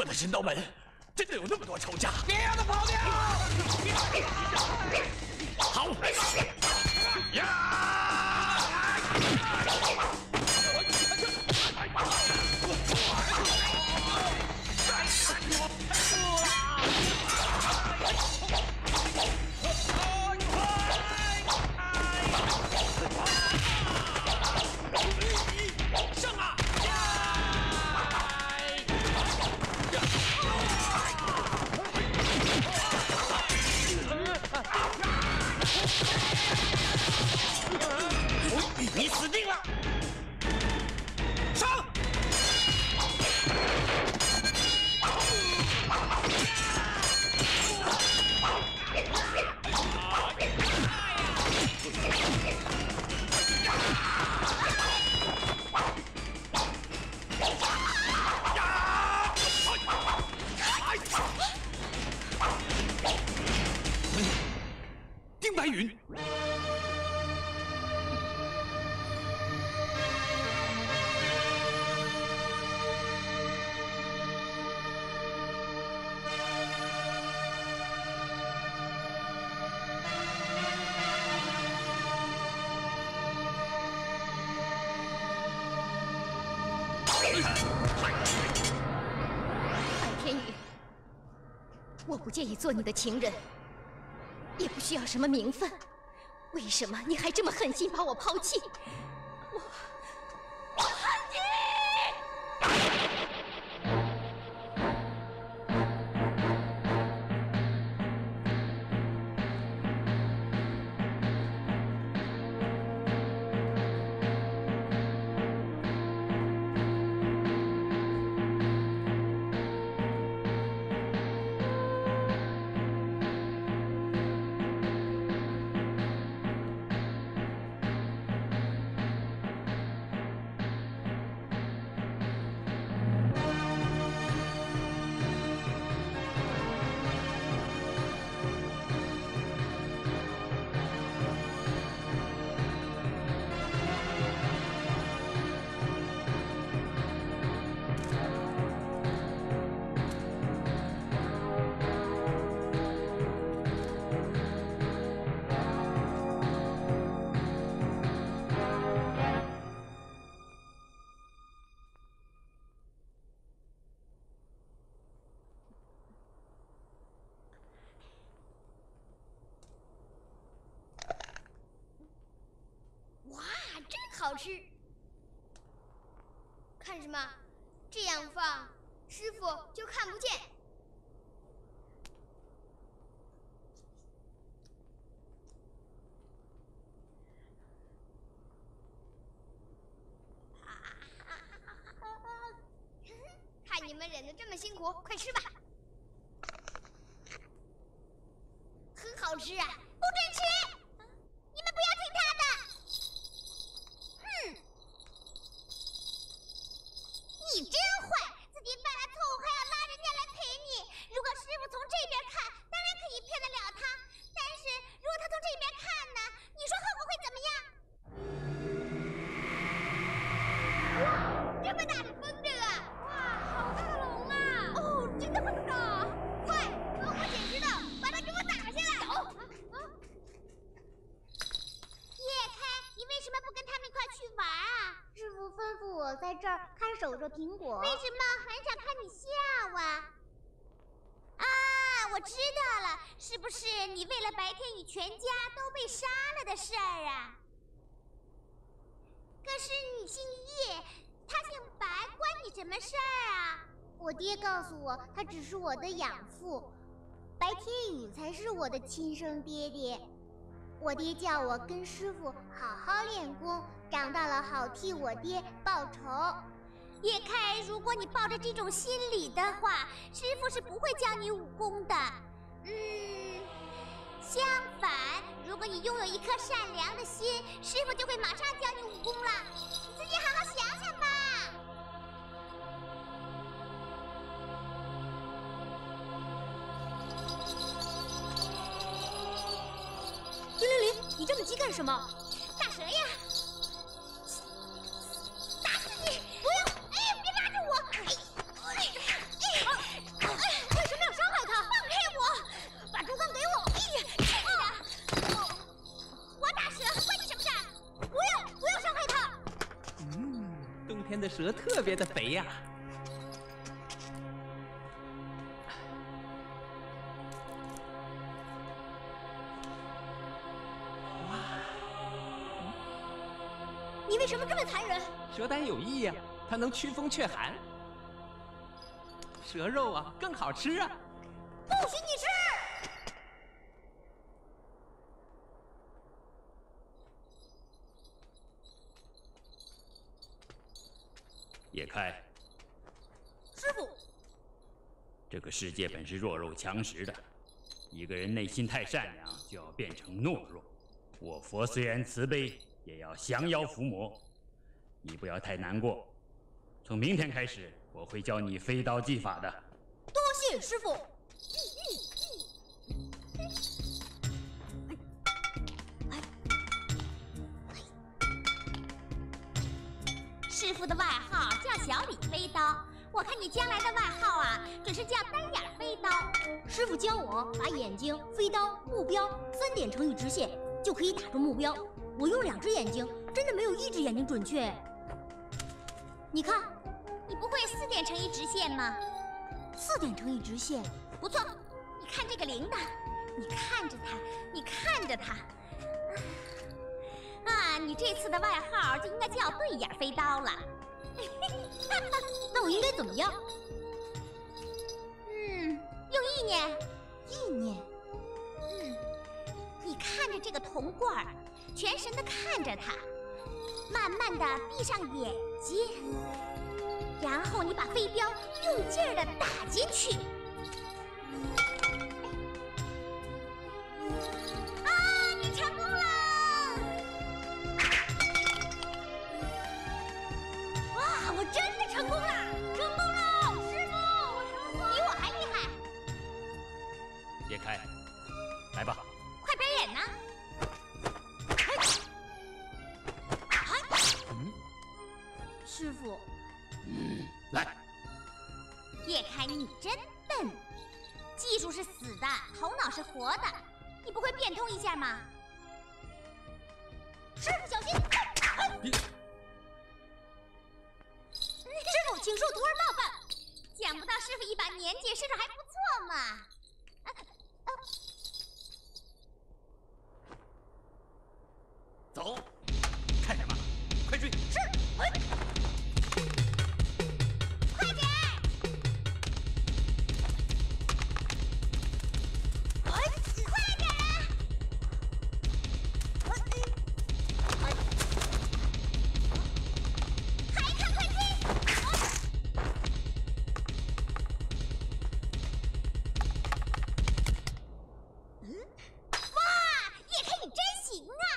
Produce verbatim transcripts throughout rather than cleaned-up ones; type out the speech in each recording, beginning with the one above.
的神刀门真的有那么多仇家？ 别让他跑掉！ 好，呀！ 你死定了！上！丁白云。 白天宇，我不介意做你的情人，也不需要什么名分。为什么你还这么狠心把我抛弃？我，我恨你！ 好吃，看什么？这样放，师傅就看不见。看你们忍得这么辛苦，快吃吧！很好吃啊，不准吃！你们不要听他的。 你真坏，自己犯了错误还要拉人家来陪你。如果师傅从这边看，当然可以骗得了他；但是如果他从这边看呢，你说后果会怎么样？哇，这么大的风筝啊！哇，好大的龙啊！哦，真的很大。快，帮我捡石头，把它给我打下来。走。啊啊、叶开，你为什么不跟他们一块去玩啊？ 师傅吩咐我在这儿看守着苹果。 为什么很想看你笑啊？啊，我知道了，是不是你为了白天宇全家都被杀了的事儿啊？可是你姓叶，他姓白，关你什么事儿啊？ 我爹告诉我，他只是我的养父，白天宇才是我的亲生爹爹。我爹叫我跟师傅好好练功。 长大了好替我爹报仇。 叶开，如果你抱着这种心理的话，师傅是不会教你武功的。嗯，相反，如果你拥有一颗善良的心，师傅就会马上教你武功了。你自己好好想想吧。 林玲玲，你这么急干什么？ 打蛇呀！ 打死你！不要！哎呀，别拉着我！哎，哎， 天的蛇特别的肥呀。 你为什么这么残忍？ 蛇胆有益呀，它能驱风祛寒。蛇肉啊，更好吃啊！ 不许你吃！ 叶开， 师傅， 这个世界本是弱肉强食的，一个人内心太善良，就要变成懦弱。我佛虽然慈悲，也要降妖伏魔。你不要太难过，从明天开始，我会教你飞刀技法的。 多谢师傅。 师傅的外号叫小李飞刀，我看你将来的外号啊，准是叫单眼飞刀。 师傅教我把眼睛、飞刀、目标三点成一直线，就可以打中目标。我用两只眼睛，真的没有一只眼睛准确。你看， 你不会四点成一直线吗？ 四点成一直线， 不错。你看这个铃铛，你看着它，你看着它。啊，你这次的外号就应该叫对眼飞刀了。 那我应该怎么样？ 嗯，用意念。 意念。 嗯，你看着这个铜罐儿，全神的看着它，慢慢的闭上眼睛，然后你把飞镖用劲儿的打进去。啊，你成功了！哇，我真的成功了！成功了，师傅，我成功，比我还厉害。 叶开，来吧。 快表演呢！ 嗯， 师傅， 嗯，来。 叶开，你真笨，技术是死的，头脑是活的，你不会变通一下吗？师傅小心！ 你师傅，请恕徒儿冒犯。想不到师傅一把年纪，身手还不错嘛。啊啊走，看什么？快追！ 是，哎，快点！哎，快点！哎，还看快追！嗯，哇，叶开你真行啊！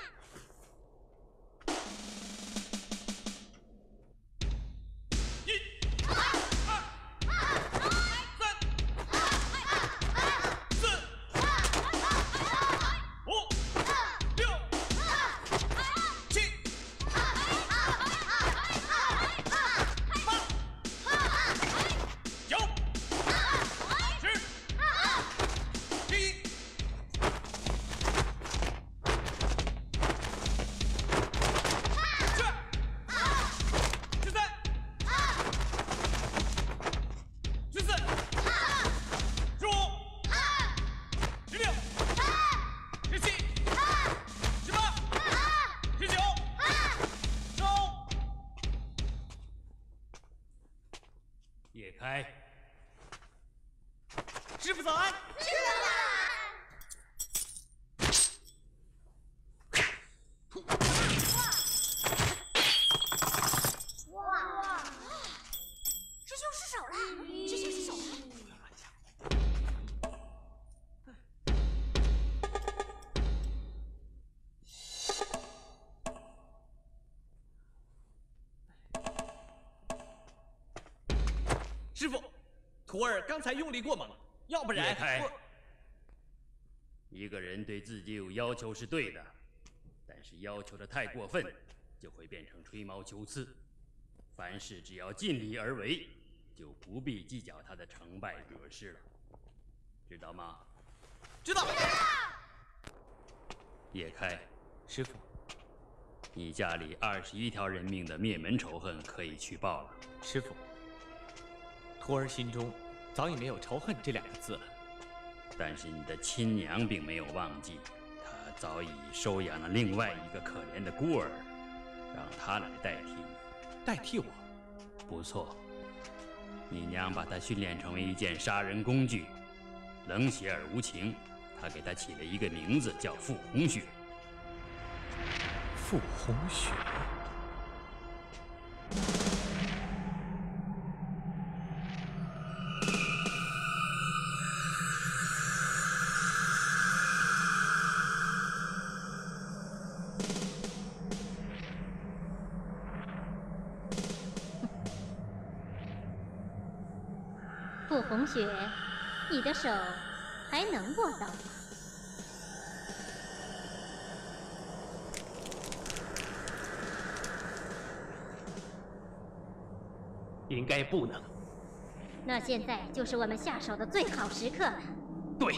叶开， 师傅早安。 哇！师兄失手了，师兄失手了。 师傅，徒儿刚才用力过猛，要不然叶开我…… 一个人对自己有要求是对的，但是要求的太过分，就会变成吹毛求疵。凡事只要尽力而为，就不必计较他的成败得失了，知道吗？ 知道。 叶开， 师傅， 你家里二十一条人命的灭门仇恨可以去报了。 师傅，徒儿心中早已没有仇恨这两个字了。 但是你的亲娘并没有忘记，她早已收养了另外一个可怜的孤儿，让她来代替你。 代替我？ 不错，你娘把她训练成为一件杀人工具，冷血而无情。她给她起了一个名字，叫傅红雪。 傅红雪。 傅红雪，你的手还能握到吗？ 应该不能。 那现在就是我们下手的最好时刻了。 对。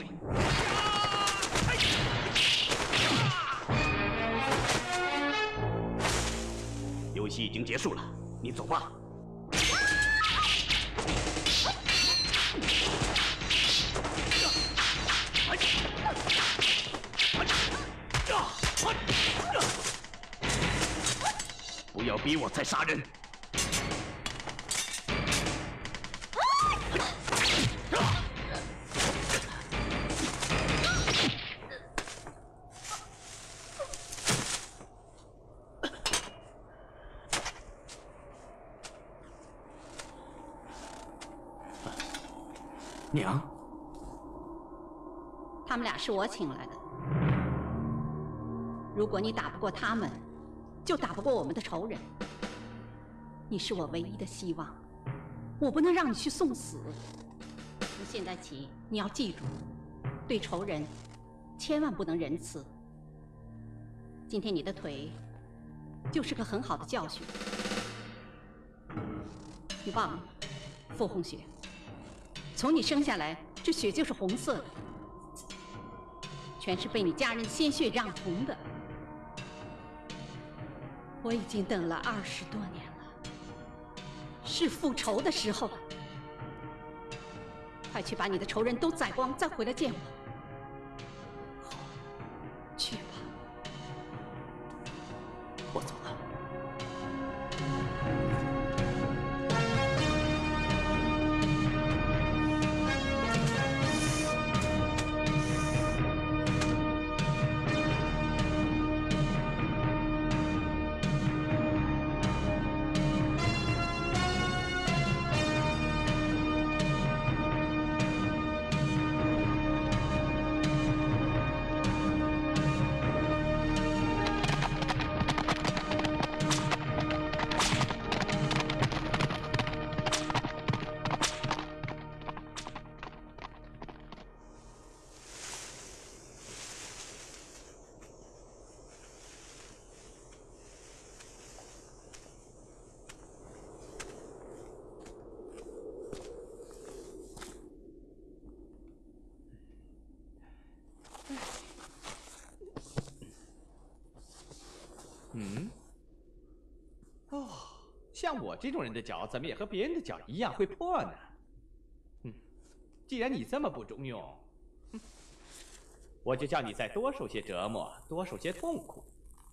游戏已经结束了，你走吧。不要逼我再杀人！娘， 他们俩是我请来的。如果你打不过他们，就打不过我们的仇人。你是我唯一的希望，我不能让你去送死。从现在起，你要记住，对仇人千万不能仁慈。今天你的腿就是个很好的教训。你忘了，傅红雪，从你生下来，这血就是红色的，全是被你家人的鲜血染红的。我已经等了二十多年了，是复仇的时候了。快去把你的仇人都宰光，再回来见我。好，去吧。 我走了。 嗯，哦，像我这种人的脚，怎么也和别人的脚一样会破呢？嗯，既然你这么不中用，嗯，我就叫你再多受些折磨，多受些痛苦。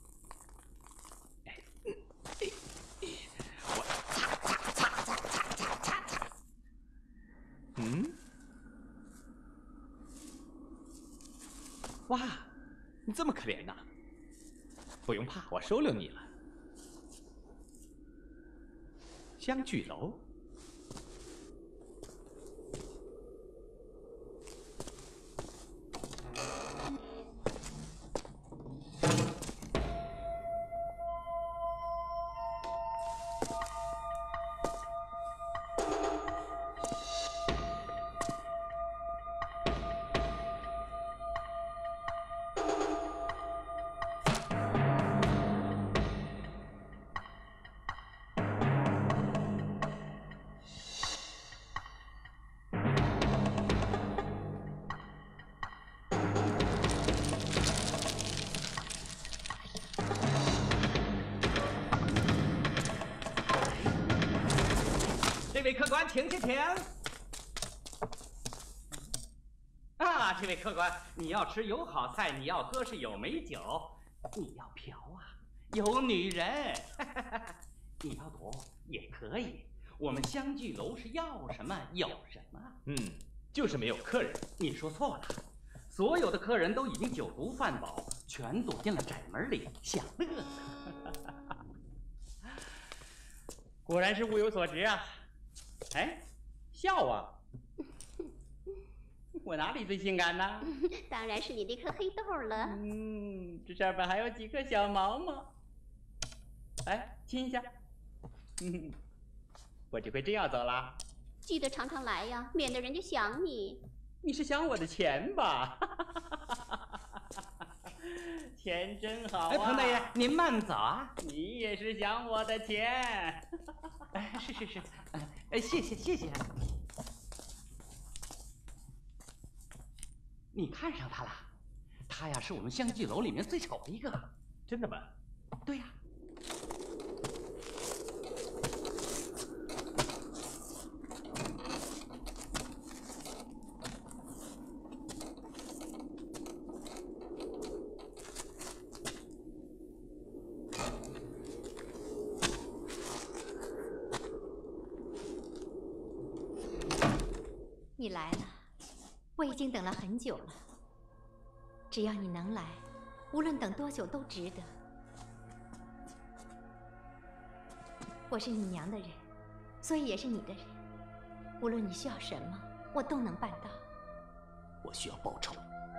我擦擦擦擦擦擦擦擦。嗯，哇，你这么可怜呐！不用怕，我收留你了。香聚楼。 位客官，请请请。啊，这位客官，你要吃有好菜，你要喝是有美酒，你要嫖啊，有女人。你要躲也可以，我们相聚楼是要什么有什么。 嗯，就是没有客人。 你说错了，所有的客人都已经酒足饭饱，全躲进了窄门里享乐呢。 果然是物有所值啊！哎，笑啊！我哪里最性感呢？ 当然是你那颗黑豆了。 嗯，这上面还有几颗小毛毛。哎，亲一下。嗯，我这回真要走了。 记得常常来呀，免得人家想你。 你是想我的钱吧？钱真好啊！ 哎，彭大爷，您慢走啊！ 你也是想我的钱？ 哎，是是是，哎，谢谢谢谢。你看上他了？他呀，是我们相聚楼里面最丑的一个。 真的吗？ 对呀。 你来了，我已经等了很久了。只要你能来，无论等多久都值得。我是你娘的人，所以也是你的人。无论你需要什么，我都能办到。 我需要报仇。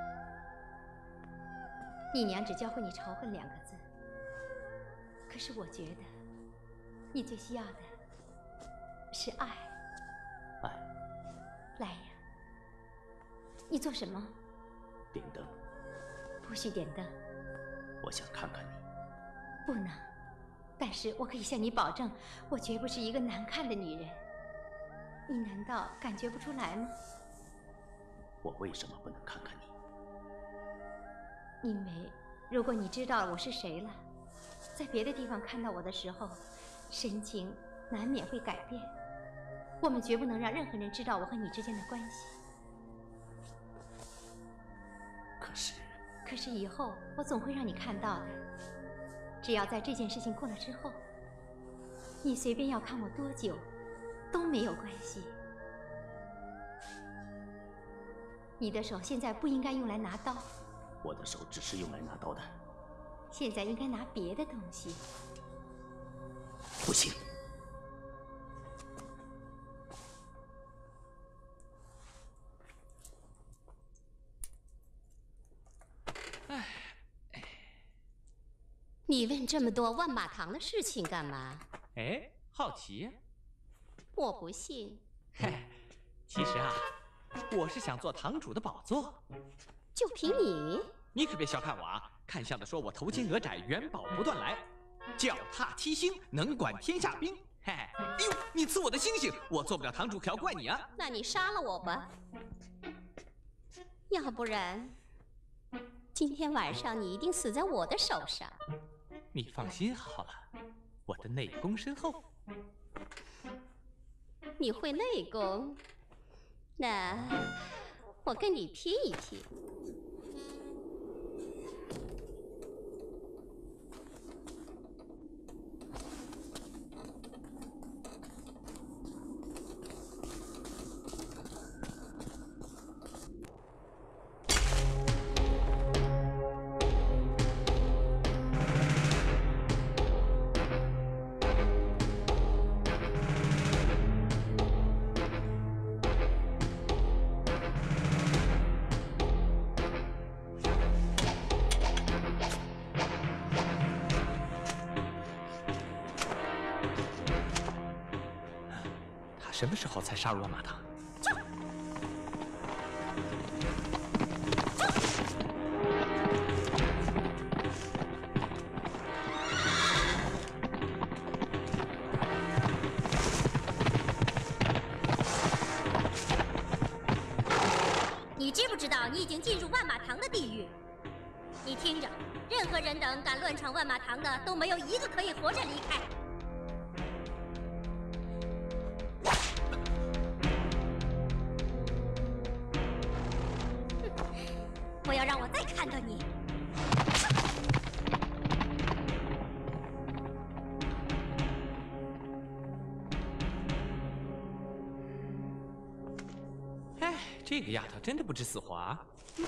你娘只教会你仇恨两个字，可是我觉得，你最需要的是爱。 爱。 来呀！你做什么？ 点灯。 不许点灯。 我想看看你。 不能。但是我可以向你保证，我绝不是一个难看的女人。你难道感觉不出来吗？ 我为什么不能看看你？ 因为如果你知道我是谁了，在别的地方看到我的时候，神情难免会改变。我们绝不能让任何人知道我和你之间的关系。 可是， 可是以后我总会让你看到的。只要在这件事情过了之后，你随便要看我多久，都没有关系。你的手现在不应该用来拿刀。 我的手只是用来拿刀的。 现在应该拿别的东西。 不行。 你问这么多万马堂的事情干嘛？ 哎，好奇呀。 我不信。 嘿，其实啊，我是想做堂主的宝座。 就凭你？ 你可别小看我啊！看相的说我头尖额窄，元宝不断来，脚踏七星，能管天下兵。嘿，哎呦，你刺我的星星，我做不了堂主，可要怪你啊！ 那你杀了我吧，要不然今天晚上你一定死在我的手上。 你放心好了，我的内功深厚。 你会内功？那我跟你拼一拼。 什么时候才杀入万马堂？ 你知不知道你已经进入万马堂的地狱？你听着，任何人等敢乱闯万马堂的，都没有一个可以活着离开。 这个丫头真的不知死活啊！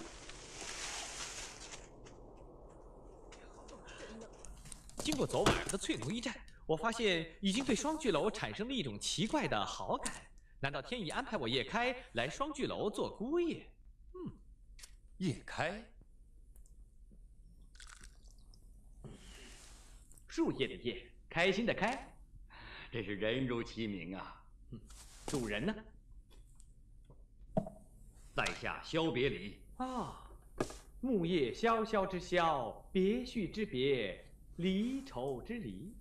经过昨晚上的翠龙一战，我发现已经对双巨楼产生了一种奇怪的好感。难道天意安排我叶开来双巨楼做姑爷？嗯， 叶开， 树叶的叶，开心的开， 这是人如其名啊。 嗯，主人呢？ 在下萧别离。 啊，木叶萧萧之萧，别绪之别，离愁之离。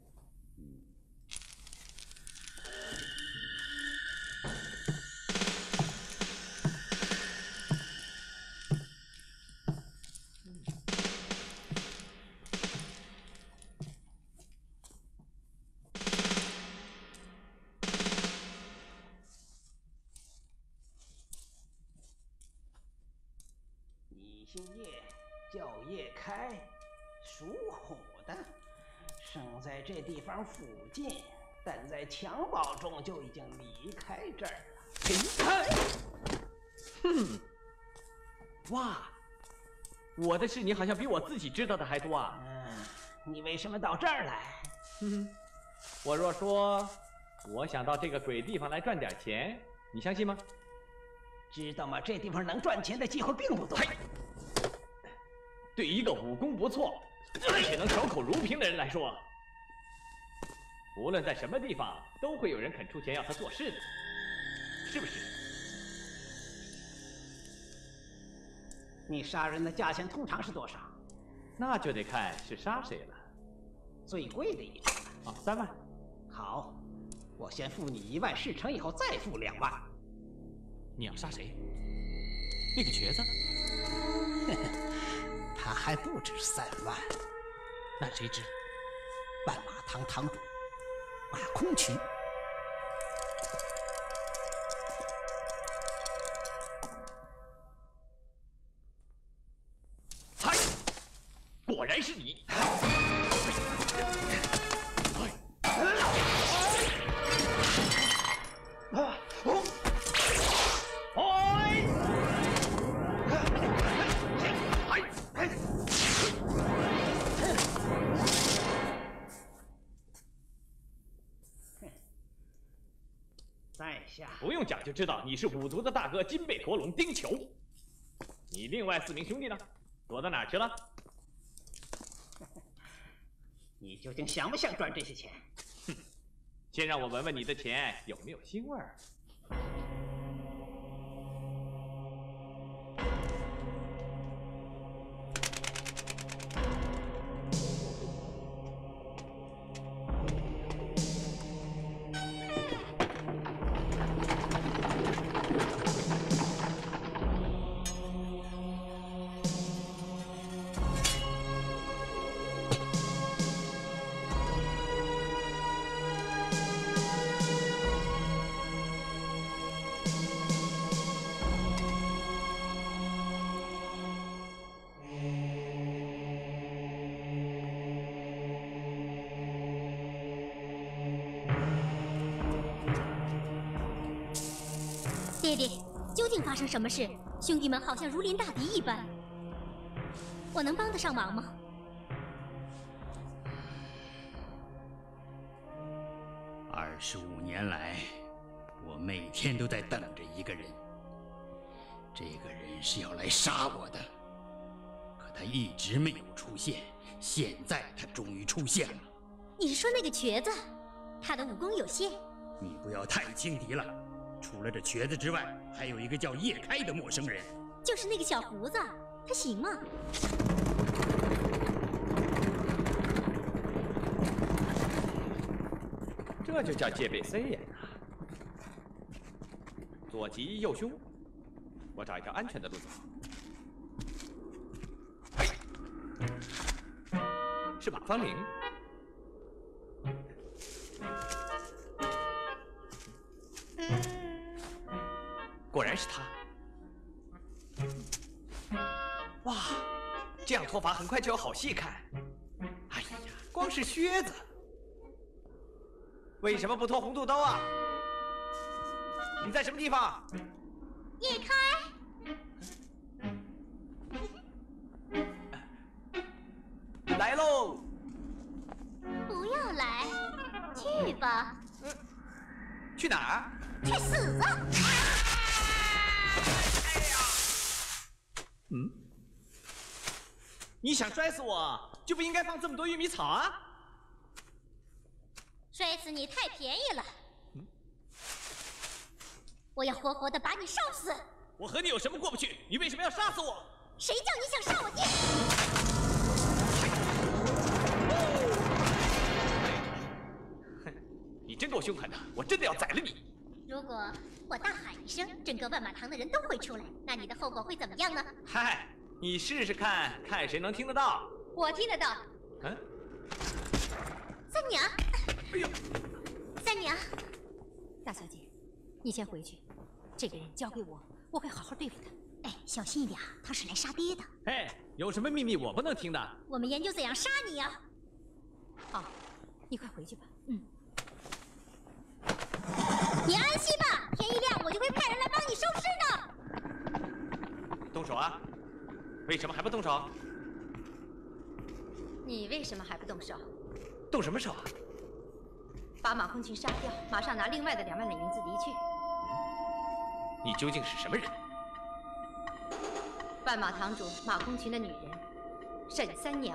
姓叶，叫叶开，属虎的，生在这地方附近，但在襁褓中就已经离开这儿了。 离开？哼！哇，我的事你好像比我自己知道的还多啊！ 嗯，你为什么到这儿来？ 哼，我若说我想到这个鬼地方来赚点钱，你相信吗？ 知道吗？这地方能赚钱的机会并不多。 对于一个武功不错，而且能守口如瓶的人来说，无论在什么地方，都会有人肯出钱要他做事的，是不是？ 你杀人的价钱通常是多少？ 那就得看是杀谁了。 最贵的一种啊，三万。 好，我先付你一万，事成以后再付两万。 你要杀谁？那个瘸子？ 他还不止三万。 那谁知？ 万马堂堂主马空渠。 猜，果然是你。不用讲就知道你是五族的大哥金背驼龙丁球。你另外四名兄弟呢？躲到哪儿去了？ 你究竟想不想赚这些钱？ 哼，先让我闻闻你的钱有没有腥味儿。 爹爹，究竟发生什么事？兄弟们好像如临大敌一般，我能帮得上忙吗？ 二十五年来，我每天都在等着一个人。这个人是要来杀我的，可他一直没有出现。现在他终于出现了。 你是说那个瘸子？他的武功有限。 你不要太轻敌了。除了这瘸子之外，还有一个叫叶开的陌生人， 就是那个小胡子，他行吗？ 这就叫戒备森严啊！左急右凶，我找一条安全的路走。是马芳玲。果然是他！哇，这样脱发很快就有好戏看。哎呀，光是靴子，为什么不脱红肚兜啊？你在什么地方？ 叶开。 去吧。 嗯，去哪儿？ 去死吧！ 哎呀！嗯，你想摔死我，就不应该放这么多玉米草啊！ 摔死你太便宜了。嗯，我要活活的把你烧死。 我和你有什么过不去？你为什么要杀死我？ 谁叫你想杀我爹？ 你真够凶狠的，我真的要宰了你！ 如果我大喊一声，整个万马堂的人都会出来，那你的后果会怎么样呢？ 嗨，你试试看，看谁能听得到。 我听得到。 嗯。 三娘。 哎呦， 三娘， 大小姐，你先回去，这个人交给我，我会好好对付他。 哎，小心一点，他是来杀爹的。 哎，有什么秘密我不能听的？ 我们研究怎样杀你呀。 好，你快回去吧。 嗯。 你安心吧，天一亮我就会派人来帮你收尸的。 动手啊！为什么还不动手？ 你为什么还不动手？ 动什么手啊？ 把马空群杀掉，马上拿另外的两万两银子离去。 你究竟是什么人？ 万马堂主马空群的女人沈三娘。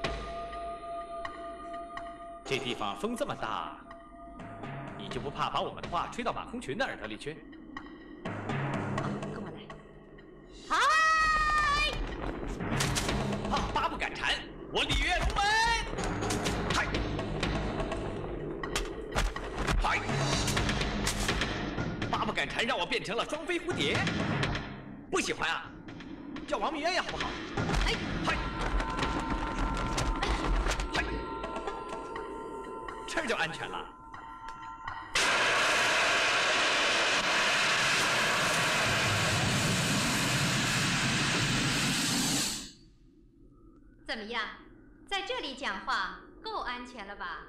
这地方风这么大。 你就不怕把我们的话吹到马空群的耳朵里去？ 好，跟我来。 嗨！怕八不敢缠，我鲤跃龙门。嗨！嗨！八不敢缠，让我变成了双飞蝴蝶。不喜欢啊？叫王明鸳鸯好不好？哎！嗨！嗨！这就安全了。 怎么样，在这里讲话够安全了吧？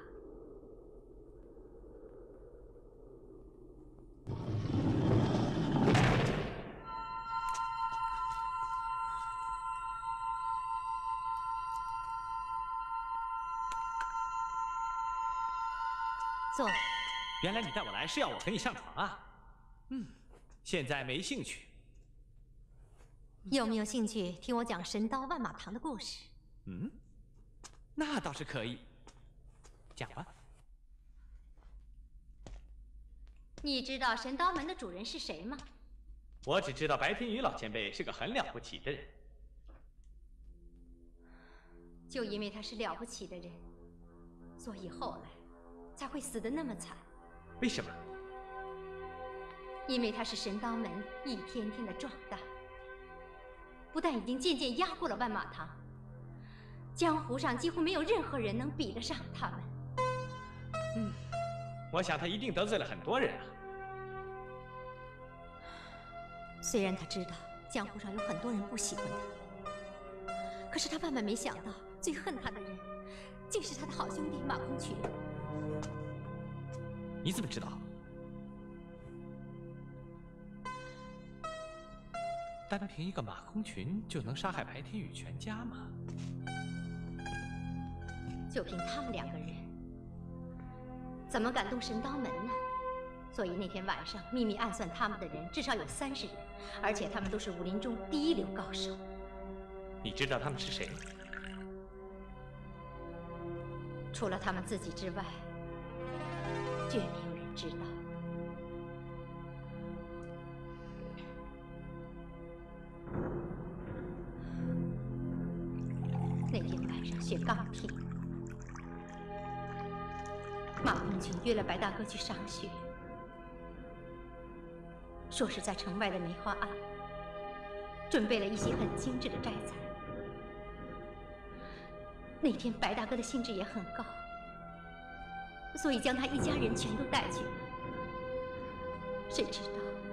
坐。 原来你带我来是要我和你上床啊？嗯，现在没兴趣。 有没有兴趣听我讲神刀万马堂的故事？ 嗯，那倒是可以，讲吧。 你知道神刀门的主人是谁吗？ 我只知道白天宇老前辈是个很了不起的人。 就因为他是了不起的人，所以后来才会死得那么惨。 为什么？ 因为他是神刀门一天天的壮大，不但已经渐渐压过了万马堂。 江湖上几乎没有任何人能比得上他们。 嗯，我想他一定得罪了很多人啊。 虽然他知道江湖上有很多人不喜欢他，可是他万万没想到，最恨他的人，竟是他的好兄弟马空群。 你怎么知道？单凭一个马空群就能杀害白天宇全家吗？ 就凭他们两个人，怎么敢动神刀门呢？所以那天晚上秘密暗算他们的人至少有三十人，而且他们都是武林中第一流高手。 你知道他们是谁？ 除了他们自己之外，绝没有人知道。那天晚上雪刚停。 马空群约了白大哥去赏雪，说是在城外的梅花庵，准备了一些很精致的摘采。那天白大哥的兴致也很高，所以将他一家人全都带去了。谁知道，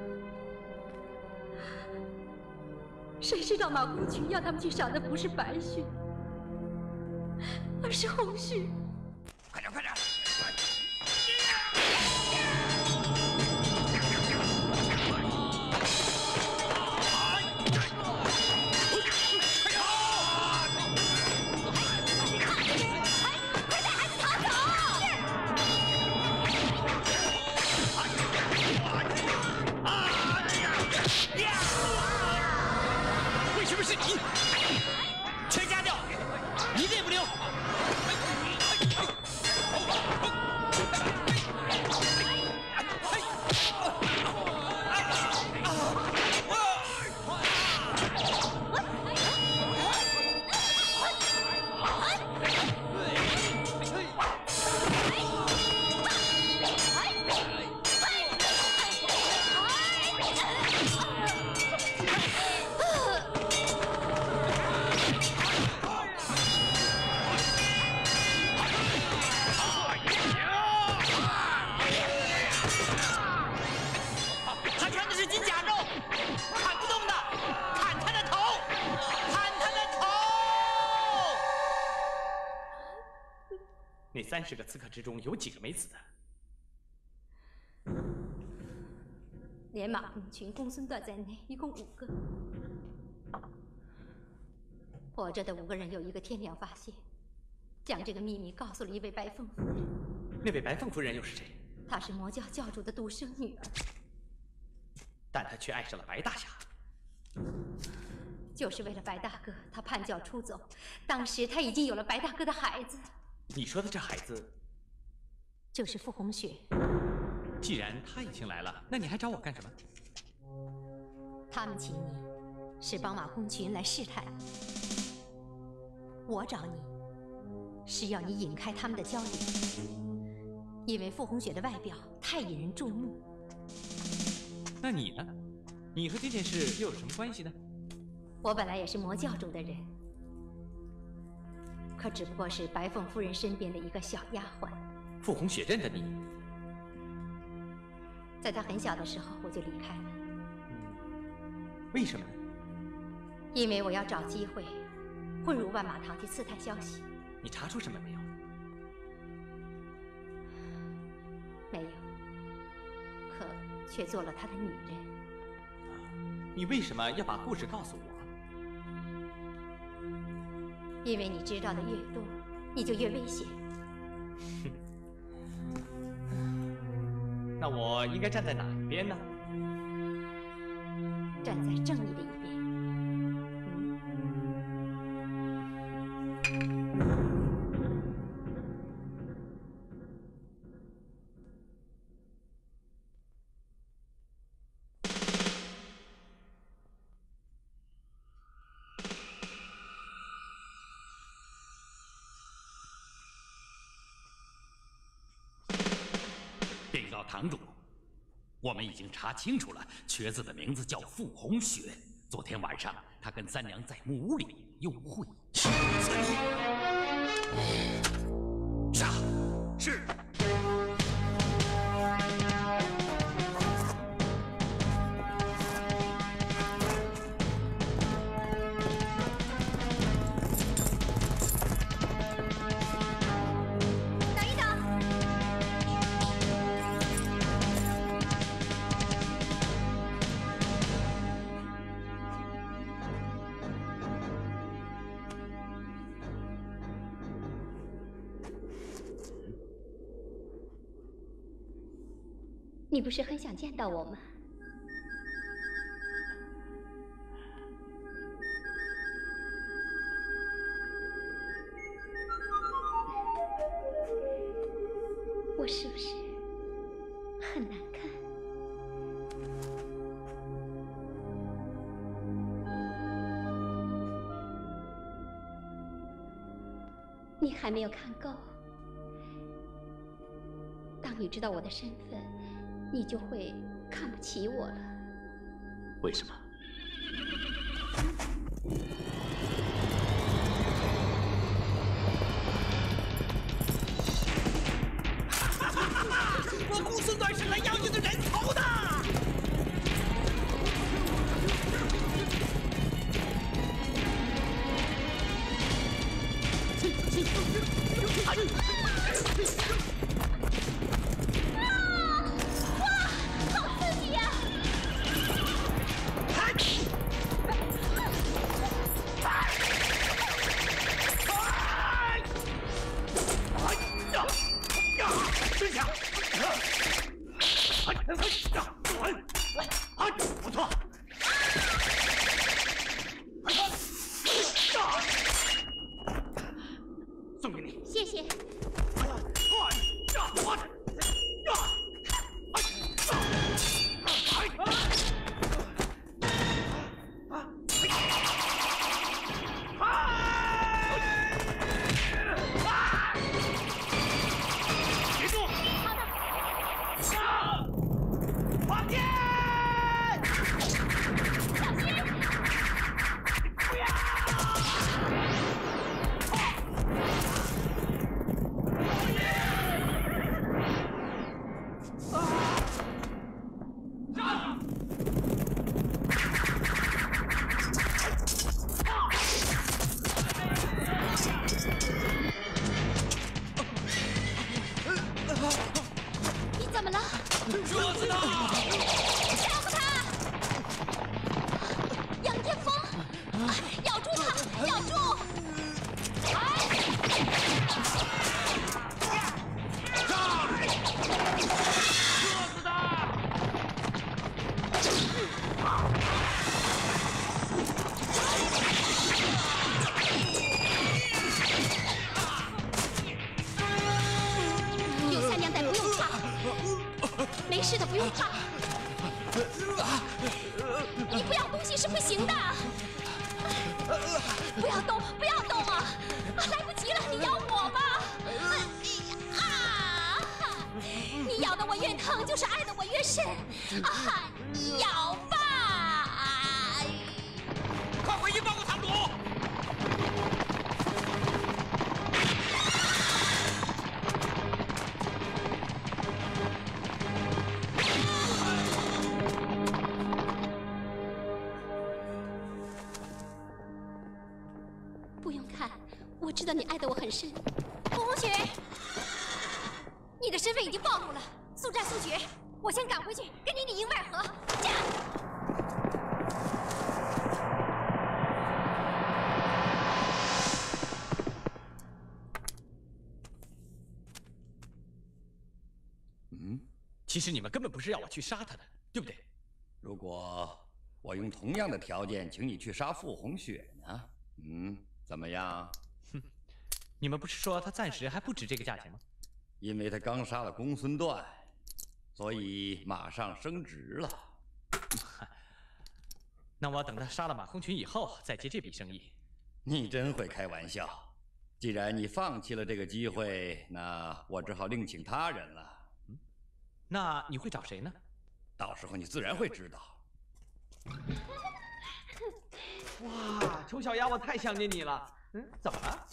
谁知道马空群要他们去赏的不是白雪，而是红雪。 快点，快点！ 快带孩子逃走！ 那三十个刺客之中有几个没死的？ 连马红群、公孙段在内，一共五个。活着的五个人有一个天亮发现，将这个秘密告诉了一位白凤夫人。 那位白凤夫人又是谁？ 她是魔教教主的独生女儿， 但她却爱上了白大侠。 就是为了白大哥，她叛教出走。当时她已经有了白大哥的孩子。 你说的这孩子， 就是傅红雪。 既然他已经来了，那你还找我干什么？ 他们请你，是帮马红群来试探你；我找你，是要你引开他们的焦点，因为傅红雪的外表太引人注目。 那你呢？你和这件事又有什么关系呢？ 我本来也是魔教中的人，可只不过是白凤夫人身边的一个小丫鬟。 傅红雪认得你。 在她很小的时候，我就离开了。 嗯，为什么呢？ 因为我要找机会混入万马堂去刺探消息。 你查出什么没有？ 没有，可却做了他的女人。 你为什么要把故事告诉我？ 因为你知道的越多，你就越危险。 那我应该站在哪一边呢？ 站在正义的一边。 禀告堂主，我们已经查清楚了，瘸子的名字叫傅红雪。昨天晚上，他跟三娘在木屋里幽会。瘸子你！杀！是。 你不是很想见到我吗？我是不是很难看？你还没有看够。当你知道我的身份，你就会看不起我了。 为什么？ 我公孙段是来要你的人头的！ 不错，送给你。 谢谢。 别动！好的。 怎么了？ 捉住他！ 抓住他！杨天风，咬住他，咬住！有三娘带，不用怕，没事的，不用怕。你不要东西是不行的，不要动，不要动啊！来不及了，你咬我吧！啊！你咬得我越疼，就是爱得我越深。啊！咬吧！ 快回去报告堂主！ 不用看，我知道你爱得我很深。傅红雪，你的身份已经暴露了，速战速决！我先赶回去，跟你里应外合。驾！ 嗯，其实你们根本不是要我去杀他的，对不对？ 如果我用同样的条件请你去杀傅红雪呢？嗯，怎么样？ 哼，你们不是说他暂时还不值这个价钱吗？ 因为他刚杀了公孙段，所以马上升职了。 那我等他杀了马空群以后再接这笔生意。 你真会开玩笑。既然你放弃了这个机会，那我只好另请他人了。 嗯，那你会找谁呢？ 到时候你自然会知道。 哇，丑小鸭，我太想念你了。嗯，怎么了？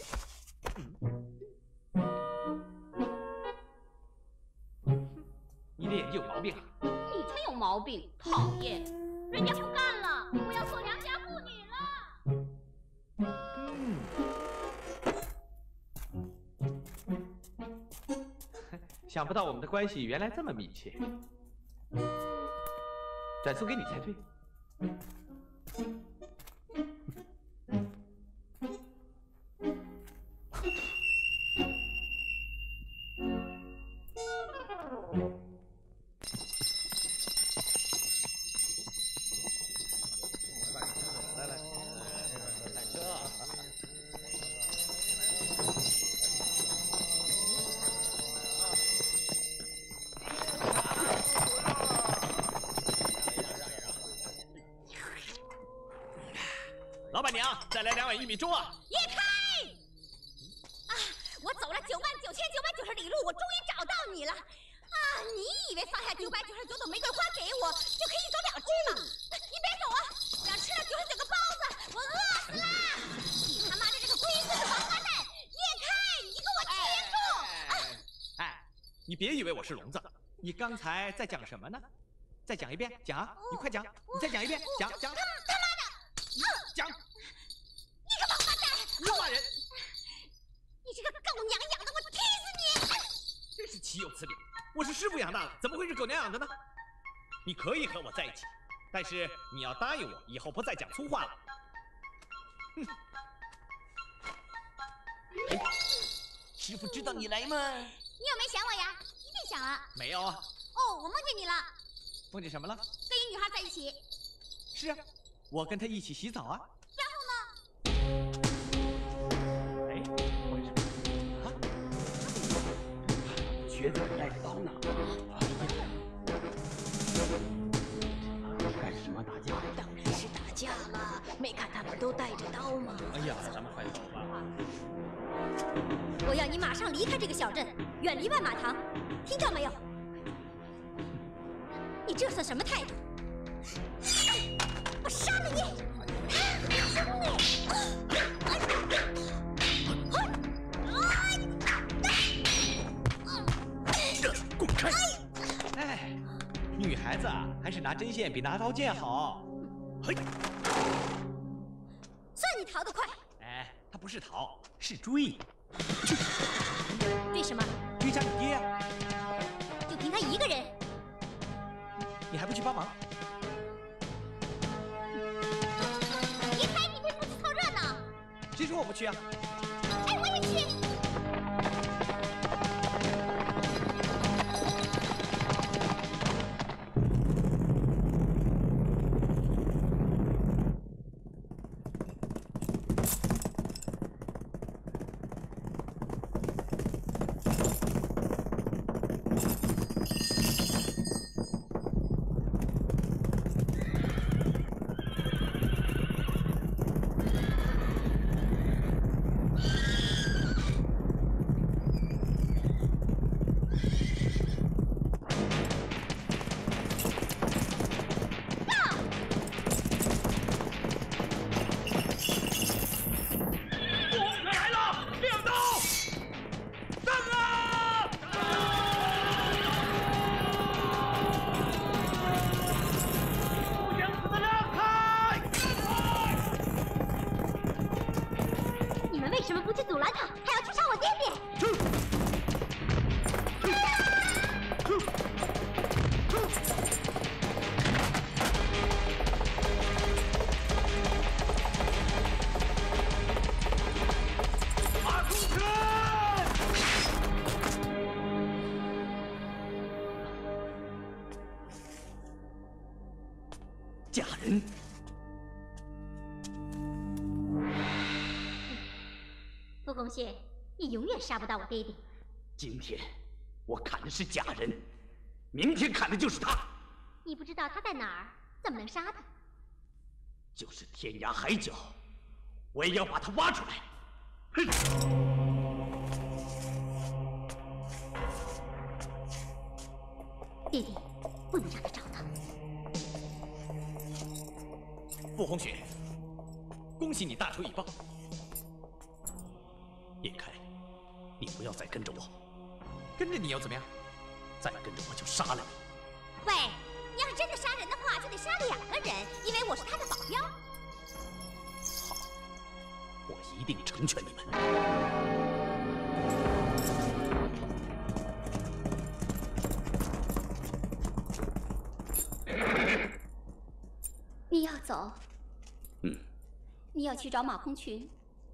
嗯，你的眼睛有毛病啊！ 你才有毛病，讨厌！ 人家不干了，我要做良家妇女了。 嗯，想不到我们的关系原来这么密切。转送给你才对。 老板娘，再来两碗玉米粥啊！ 叶开！啊，我走了九万九千九百九十里路，我终于找到你了。啊，你以为放下九百九十九朵玫瑰花给我，就可以走了之吗？你别走啊！我要吃了九十九个包子，我饿死了！你他妈的这个龟孙的王八蛋！叶开，你给我接住！ 哎，你别以为我是聋子，你刚才在讲什么呢？再讲一遍，讲啊！你快讲，你再讲一遍，讲讲。 他他妈的！ 讲！ 你个王八蛋！ 你骂人！ 你这个狗娘养的，我踢死你！ 真是岂有此理！我是师傅养大的，怎么会是狗娘养的呢？你可以和我在一起，但是你要答应我，以后不再讲粗话了。哼！哎，师傅知道你来吗？ 你有没有想我呀？一定想了。 没有啊。 哦，我梦见你了。 梦见什么了？ 跟一女孩在一起。 是啊，我跟她一起洗澡啊。 然后呢？ 哎，为什么？啊？瘸子带着刀呢。干什么打架？ 当然是打架了，没看他们都带着刀吗？ 哎呀，咱们快走吧。 我要你马上离开这个小镇，远离万马堂，听到没有？你这算什么态度？我杀了你！ 滚开！ 哎，女孩子啊，还是拿针线比拿刀剑好。嘿， 算你逃得快。 哎，他不是逃，是追。 追什么？ 追杀你爹呀！ 就凭他一个人， 帮忙。 叶开，你为什么去凑热闹？ 谁说我不去啊？ 哎，我也去。 假人， 傅红雪，你永远杀不到我爹爹。 今天我砍的是假人，明天砍的就是他。 你不知道他在哪儿，怎么能杀他？ 就是天涯海角，我也要把他挖出来。哼！ 爹爹，不能让他找到。 傅红雪，恭喜你大仇已报。叶开，你不要再跟着我，跟着你又怎么样？再跟着我就杀了你。 喂，你要是真的杀人的话，就得杀两个人，因为我是他的保镖。 好，我一定成全你们。 你要走？ 嗯。 你要去找马空群？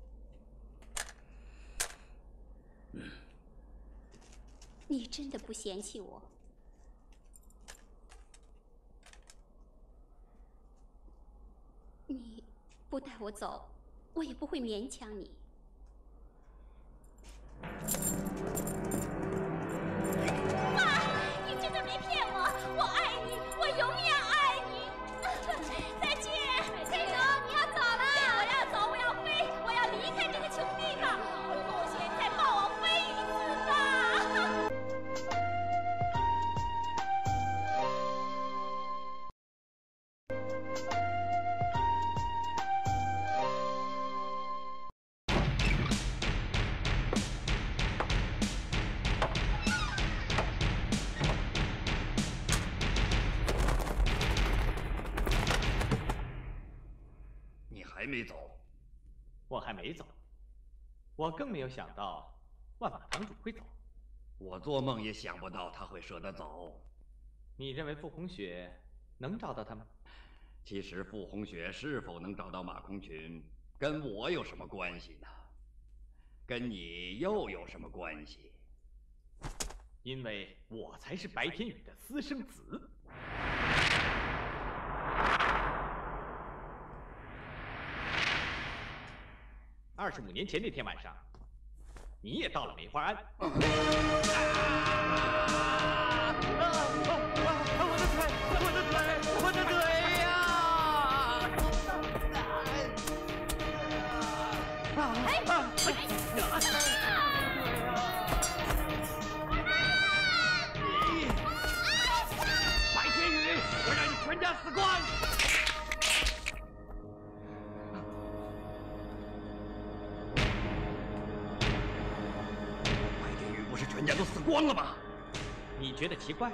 嗯。 你真的不嫌弃我？你不带我走，我也不会勉强你。 妈，你真的没骗我，我爱你，我永远爱你。 再见，黑熊，你要走了。对，我要走，我要飞，我要离开这个穷地方。傅红雪，再抱我飞一次吧。 还没走， 我还没走，我更没有想到万马堂主会走。 我做梦也想不到他会舍得走。 你认为傅红雪能找到他吗？ 其实傅红雪是否能找到马空群，跟我有什么关系呢？跟你又有什么关系？ 因为我才是白天宇的私生子。 二十五年前那天晚上，你也到了梅花庵。啊！我的腿，我的腿，我的腿呀！ 白天宇，我让你全家死光！ 全家都死光了吗？ 你觉得奇怪？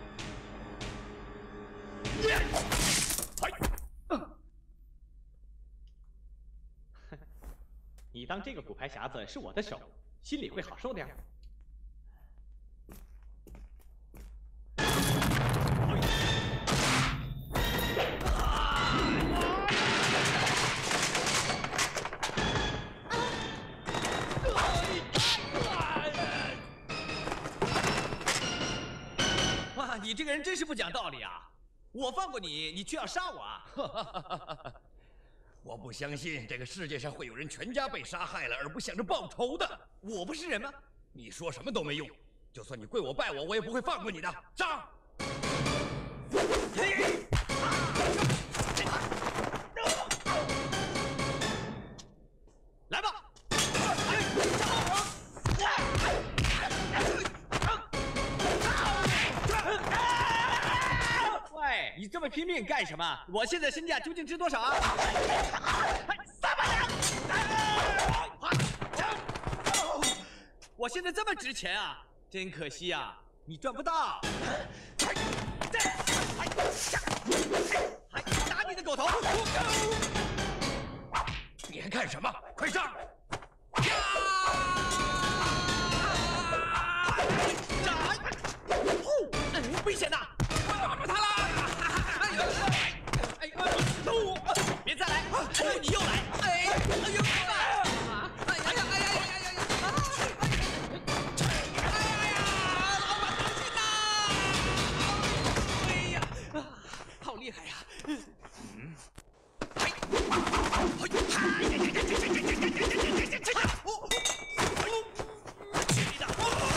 你当这个骨牌匣子是我的手，心里会好受点儿。 你这个人真是不讲道理啊！我放过你，你却要杀我啊！ 我不相信这个世界上会有人全家被杀害了而不想着报仇的。 我不是人吗？ 你说什么都没用，就算你跪我拜我，我也不会放过你的。杀！ 来吧！喂，你这么拼命干什么？我现在身价究竟值多少啊？三百两！我现在这么值钱啊！真可惜啊，你赚不到。打你的狗头！ 你还看什么？快上！ 危险呐！抓住他了！哎呦！哎呦！吐！别再来！吐你又来！哎！哎呦！哎呀！哎呀！哎呀！哎呀！哎呀！哎呀！老板当心呐！哎呀！好厉害呀！嗯。哎！去你的！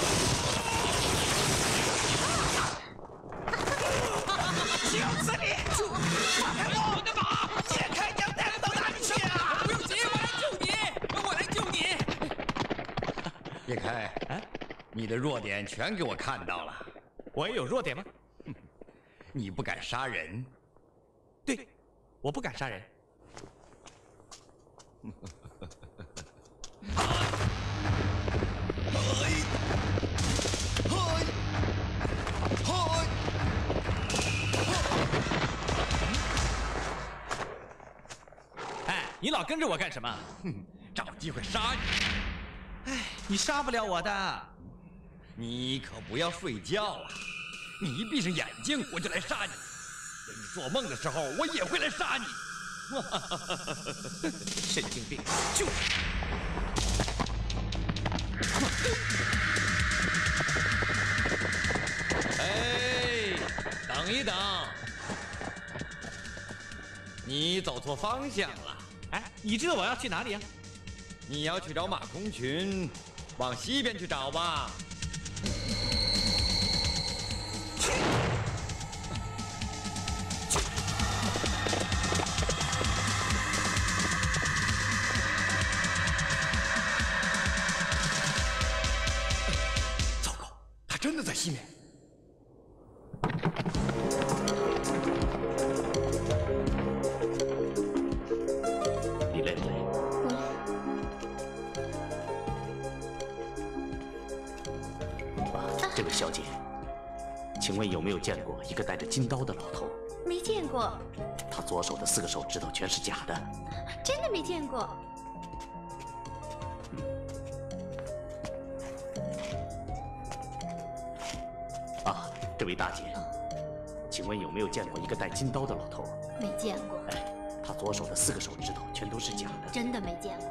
想死你！放开我的马！解开娘带我到哪里去啊？不用急，我来救你，我来救你。 叶开，啊，你的弱点全给我看到了。 我也有弱点吗？ 你不敢杀人。 对，我不敢杀人。哎，你老跟着我干什么？ 哼，找机会杀你。 哎，你杀不了我的。 你可不要睡觉啊！你一闭上眼睛，我就来杀你。等你做梦的时候，我也会来杀你。 神经病！就。 哎，等一等，你走错方向了。 哎，你知道我要去哪里啊？ 你要去找马空群，往西边去找吧。糟糕，他真的在西面。 你累不累？啊，这位小姐，请问有没有见过一个带着金刀的老头？ 没见过。 他左手的四个手指头全是假的。 真的没见过。 啊，这位大姐，请问有没有见过一个带金刀的老头？ 没见过。 哎，他左手的四个手指头全都是假的。 真的没见过。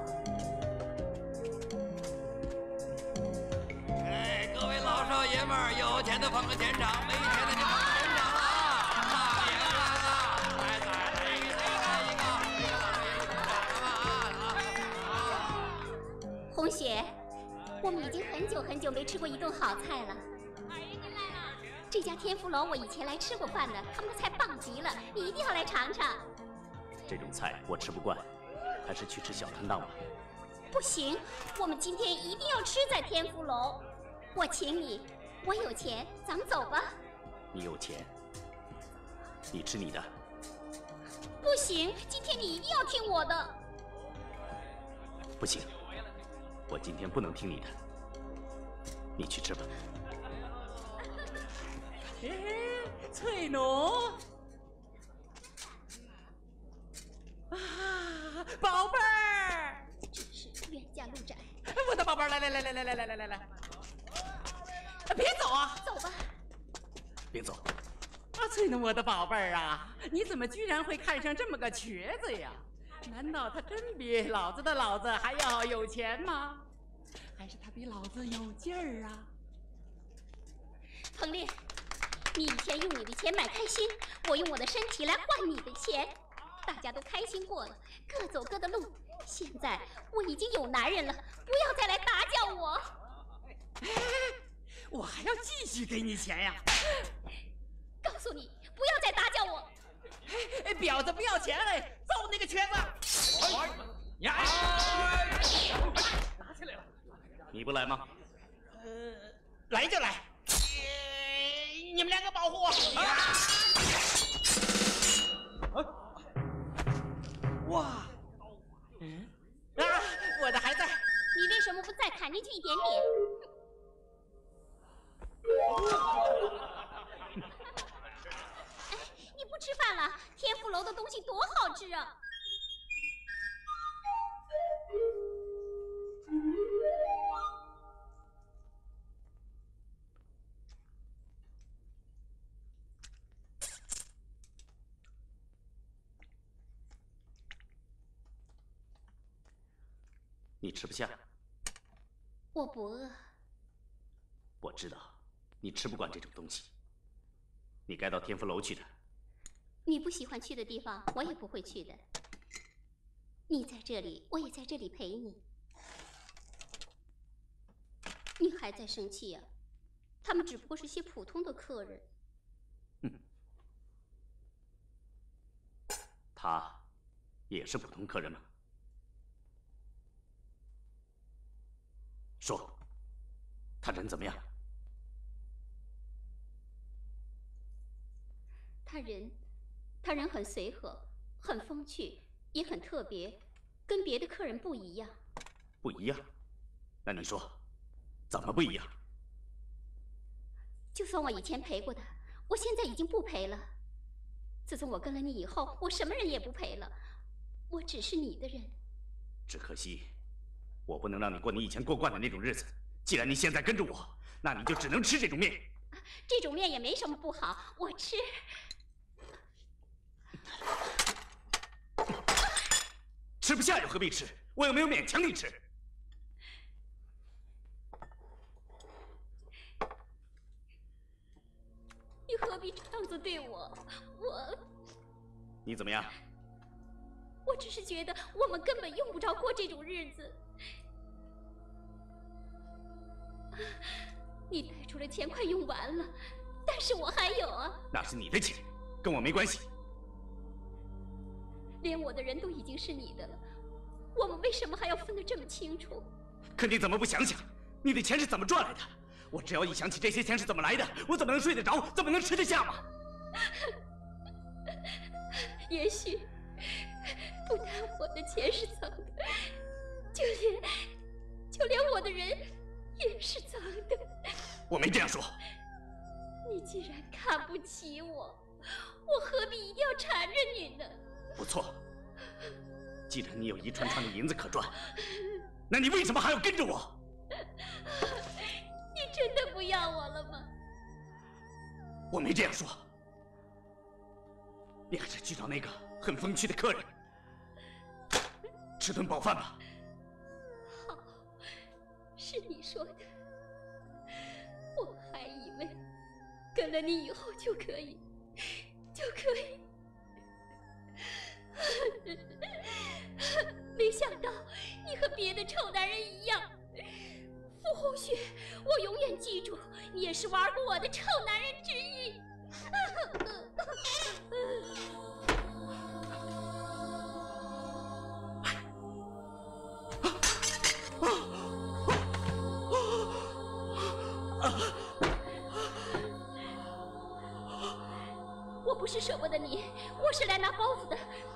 哎，各位老少爷们儿，有钱的捧个钱场，没钱的就捧个钱场了。大爷来了，来来来一个，来一个，一个老少爷捧场了啊！ 红雪，我们已经很久很久没吃过一顿好菜了。这家天福楼我以前来吃过饭的，他们的菜棒极了，你一定要来尝尝。 这种菜我吃不惯，还是去吃小摊档吧。 不行，我们今天一定要吃在天福楼。我请你，我有钱，咱们走吧。 你有钱，你吃你的。 不行，今天你一定要听我的。 不行，我今天不能听你的。你去吃吧。 哎，翠奴啊，宝贝儿， 真是冤家路窄。 我的宝贝儿，来来来来来来来来来来，别走啊！ 走吧。 别走。 啊，翠奴，我的宝贝儿啊，你怎么居然会看上这么个瘸子呀？难道他真比老子的老子还要有钱吗？还是他比老子有劲儿啊？ 彭烈， 你以前用你的钱买开心，我用我的身体来换你的钱，大家都开心过了，各走各的路。现在我已经有男人了，不要再来打搅我。 我还要继续给你钱呀！ 告诉你，不要再打搅我。 哎，婊子不要钱嘞，揍那个瘸子！ 呀！ 拿起来了。 你不来吗？ 呃，来就来。你们两个保护我！哇！嗯啊，我的还在。 你为什么不再砍进去一点点？哎，你不吃饭了？天福楼的东西多好吃啊！ 你吃不下。 我不饿。 我知道，你吃不惯这种东西。你该到天福楼去的。 你不喜欢去的地方，我也不会去的。你在这里，我也在这里陪你。你还在生气呀？他们只不过是些普通的客人。 嗯，他也是普通客人吗？说，他人怎么样？ 他人，他人很随和，很风趣，也很特别，跟别的客人不一样。 不一样？那你说，怎么不一样？ 就算我以前陪过他，我现在已经不陪了。自从我跟了你以后，我什么人也不陪了，我只是你的人。 只可惜，我不能让你过你以前过惯的那种日子。既然你现在跟着我，那你就只能吃这种面。 这种面也没什么不好，我吃。 吃不下又何必吃？我又没有勉强你吃。 你何必这样子对我？我…… 你怎么样？ 我只是觉得我们根本用不着过这种日子。你带出的钱快用完了，但是我还有啊。 那是你的钱，跟我没关系。 连我的人都已经是你的了，我们为什么还要分得这么清楚？ 可你怎么不想想，你的钱是怎么赚来的？我只要一想起这些钱是怎么来的，我怎么能睡得着？怎么能吃得下吗？ 也许不但我的钱是脏的，就连就连我的人也是脏的。 我没这样说。 你既然看不起我，我何必一定要缠着你呢？ 不错，既然你有一串串的银子可赚，那你为什么还要跟着我？ 你真的不要我了吗？ 我没这样说。你还是去找那个很风趣的客人，吃顿饱饭吧。 好，是你说的。我还以为跟了你以后就可以，就可以。没想到你和别的臭男人一样。傅红雪，我永远记住，你也是玩过我的臭男人之一。我不是舍不得你，我是来拿包袱的。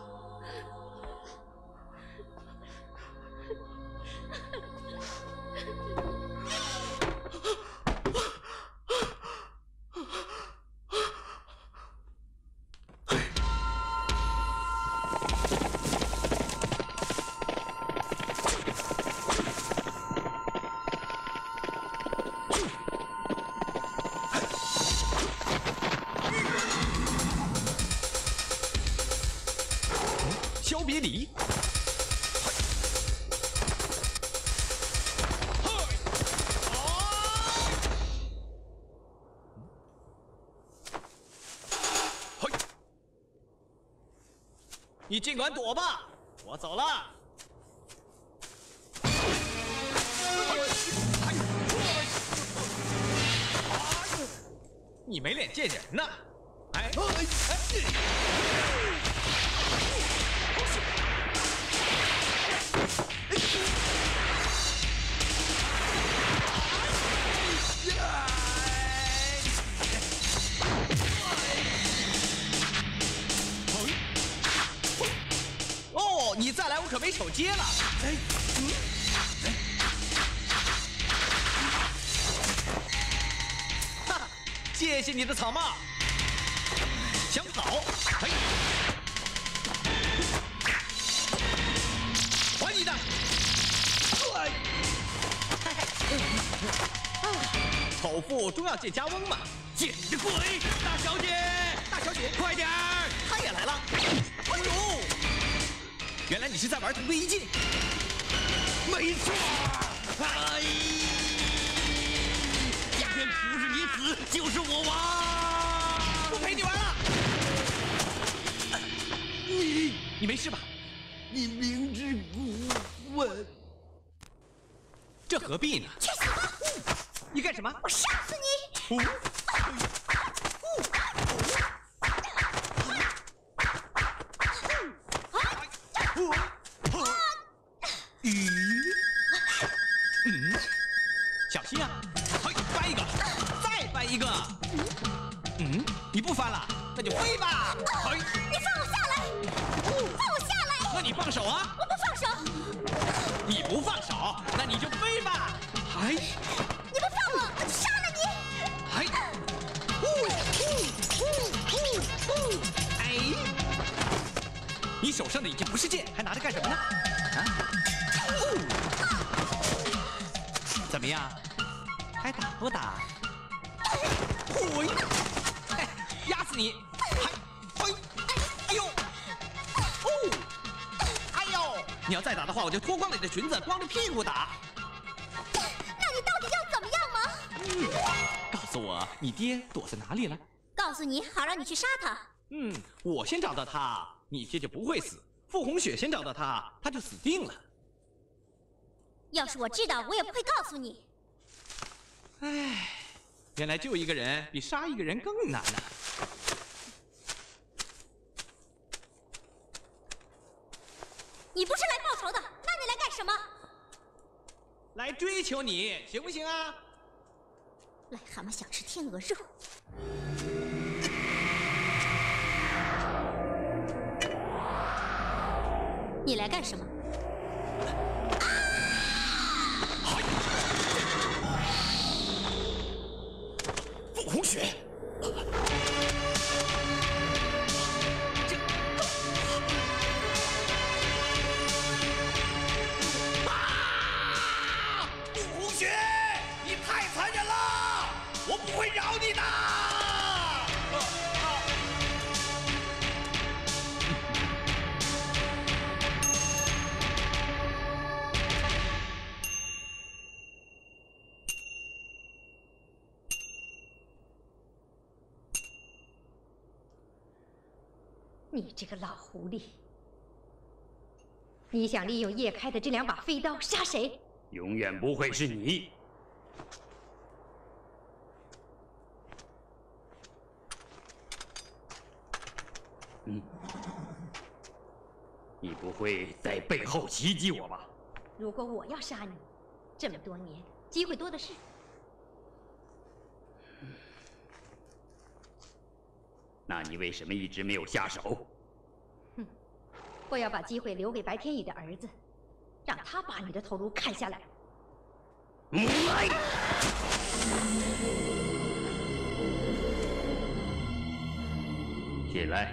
萧别离。 你尽管躲吧，我走了。你没脸见人呐！哎，哦，你再来我可没手接了。哎，嗯。 谢谢你的草帽，想跑？哎，还你的！丑妇终要见家翁嘛！见你的鬼！大小姐，大小姐，快点儿！他也来了！哎呦，原来你是在玩腾飞一进。没错，哎。 今天不是你死，就是我亡！不陪你玩了。你你没事吧？你明知故问，这何必呢？ 去死吧！ 你干什么？ 我杀死你！ 哦咦？嗯，小心啊！ 翻一个，再翻一个。嗯，你不翻了，那就飞吧。哎， 你放我下来！放我下来！ 那你放手啊！ 我不放手。 你不放手，那你就飞吧。哎， 你不放我，我就杀了你。 哎，哎，你手上的已经不是剑，还拿着干什么呢？啊？怎么样？ 还打不打？嘿，哎，压死你！还，哎，哎呦，哦，哎呦！你要再打的话，我就脱光了你的裙子，光着屁股打。 那你到底要怎么样嘛？ 嗯，告诉我，你爹躲在哪里了？ 告诉你，好让你去杀他。 嗯，我先找到他，你爹就不会死；傅红雪先找到他，他就死定了。 要是我知道，我也不会告诉你。 唉，原来救一个人比杀一个人更难呢。 你不是来报仇的，那你来干什么？ 来追求你，行不行啊？ 癞蛤蟆想吃天鹅肉。你来干什么？ 傅红雪，这啊！傅红雪，你太残忍了，我不会饶你的。 你这个老狐狸，你想利用叶开的这两把飞刀杀谁？ 永远不会是你。嗯，你不会在背后袭击我吧？ 如果我要杀你，这么多年机会多的是。 那你为什么一直没有下手？ 哼，我要把机会留给白天宇的儿子，让他把你的头颅砍下来。 来！起来！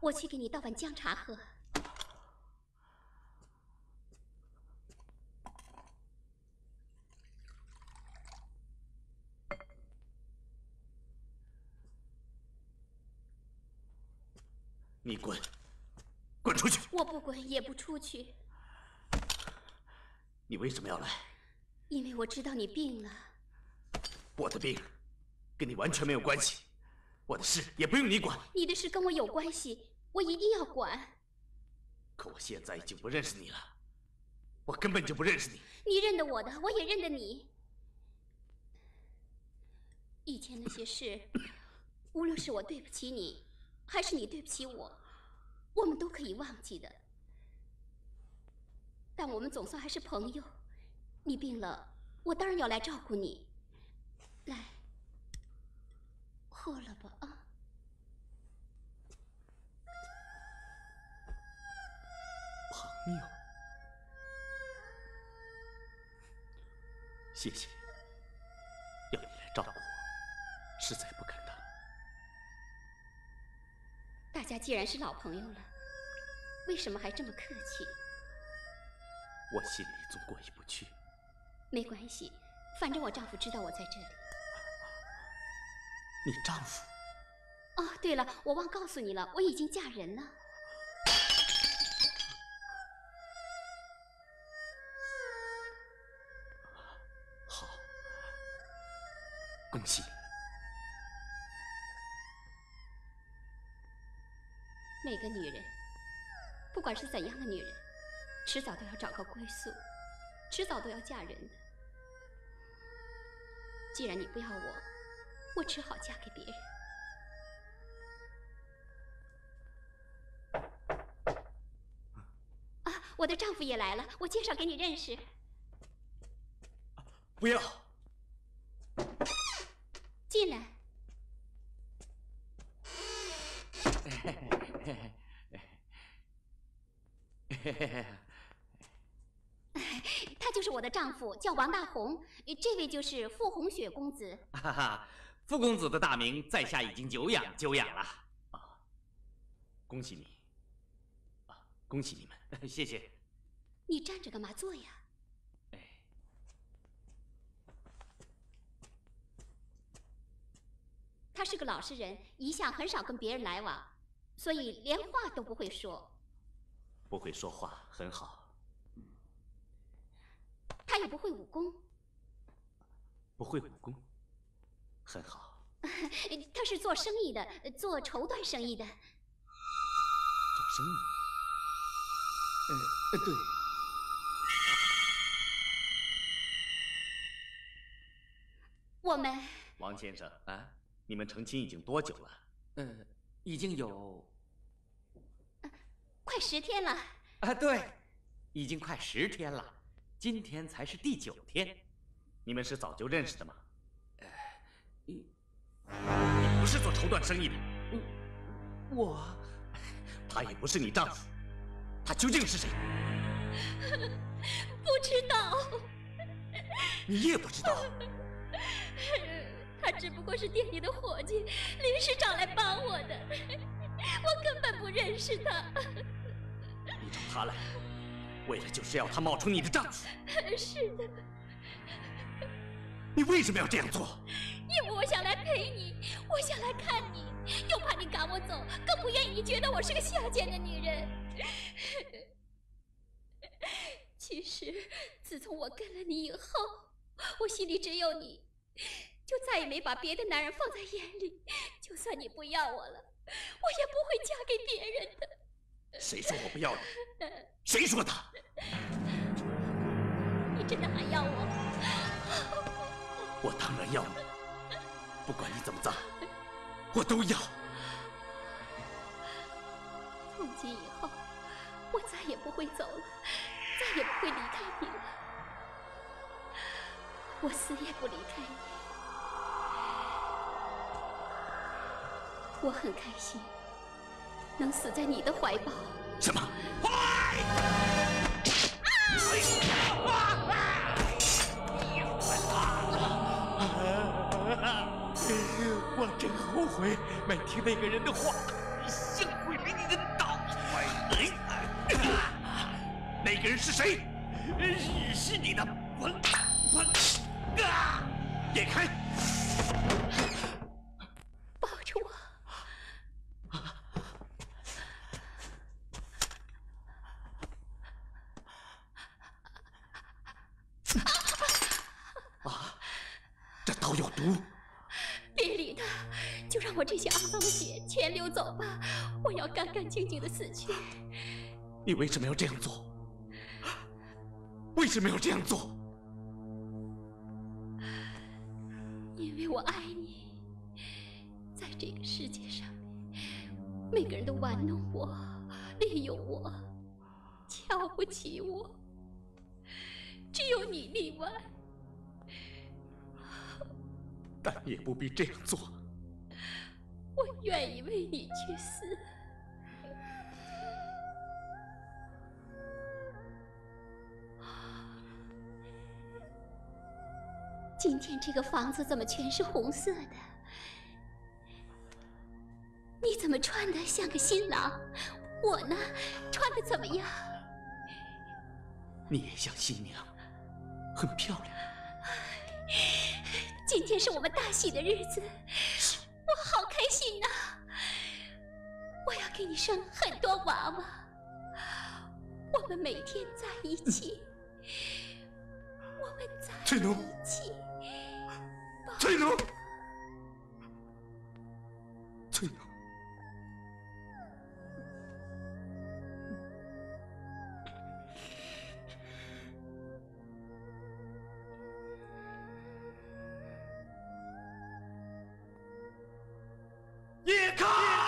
我去给你倒碗姜茶喝。 你滚，滚出去！ 我不滚，也不出去。 你为什么要来？ 因为我知道你病了。 我的病跟你完全没有关系，我的事也不用你管。 你的事跟我有关系，我一定要管。 可我现在已经不认识你了，我根本就不认识你。 你认得我的，我也认得你。以前那些事，无论是我对不起你，还是你对不起我，我们都可以忘记的。但我们总算还是朋友。你病了，我当然要来照顾你。来，喝了吧啊！ 朋友，谢谢。要你来照顾我，实在不敢当。 大家既然是老朋友了，为什么还这么客气？ 我心里总过意不去。 没关系，反正我丈夫知道我在这里。 你丈夫？ 哦，对了，我忘告诉你了，我已经嫁人了。 好，恭喜你。 每个女人，不管是怎样的女人，迟早都要找个归宿，迟早都要嫁人的。既然你不要我，我只好嫁给别人。啊，我的丈夫也来了，我介绍给你认识。 不要， 进来。他就是我的丈夫，叫王大红。这位就是傅红雪公子。 哈哈，傅公子的大名在下已经久仰久仰了。 啊，恭喜你！啊，恭喜你们！ 谢谢。 你站着干嘛？坐呀。 哎， 他是个老实人，一向很少跟别人来往，所以连话都不会说。 不会说话很好。 他也不会武功。 不会武功，很好。 他是做生意的，做绸缎生意的。做生意？呃，对。 我们王先生啊，你们成亲已经多久了？ 呃，已经有、 呃、快十天了。 啊，对，已经快十天了。今天才是第九天， 你们是早就认识的吗？ 呃，你你不是做绸缎生意的， 我， 他也不是你丈夫，他究竟是谁？ 不知道。 你也不知道？ 他只不过是店里的伙计，临时找来帮我的，我根本不认识他。 你找他来，为了就是要他冒充你的丈夫。 是的。 你为什么要这样做？ 因为我想来陪你，我想来看你，又怕你赶我走，更不愿意你觉得我是个下贱的女人。其实，自从我跟了你以后，我心里只有你，就再也没把别的男人放在眼里。就算你不要我了，我也不会嫁给别人的。 谁说我不要你？谁说的？ 你真的还要我？ 我当然要你，不管你怎么葬，我都要。 从今以后，我再也不会走了，再也不会离开你了。我死也不离开你。我很开心能死在你的怀抱。 什么？我真后悔没听那个人的话，幸亏没你的个人是谁？ 是是你的，我我啊！ 叶开， 抱着我。 啊，这刀有毒。 别理他，就让我这些肮脏的血全流走吧，我要干干净净的死去。 你为什么要这样做？为什么要这样做？ 因为我爱你。在这个世界上面，每个人都玩弄我，利用我，瞧不起我，只有你例外。 但也不必这样做。 我愿意为你去死。今天这个房子怎么全是红色的？你怎么穿得像个新郎？我呢，穿得怎么样？ 你也像新娘，很漂亮。 今天是我们大喜的日子，我好开心呐！我要给你生很多娃娃，我们每天在一起，我们在翠奴， 一起。 翠奴，翠奴。叶开！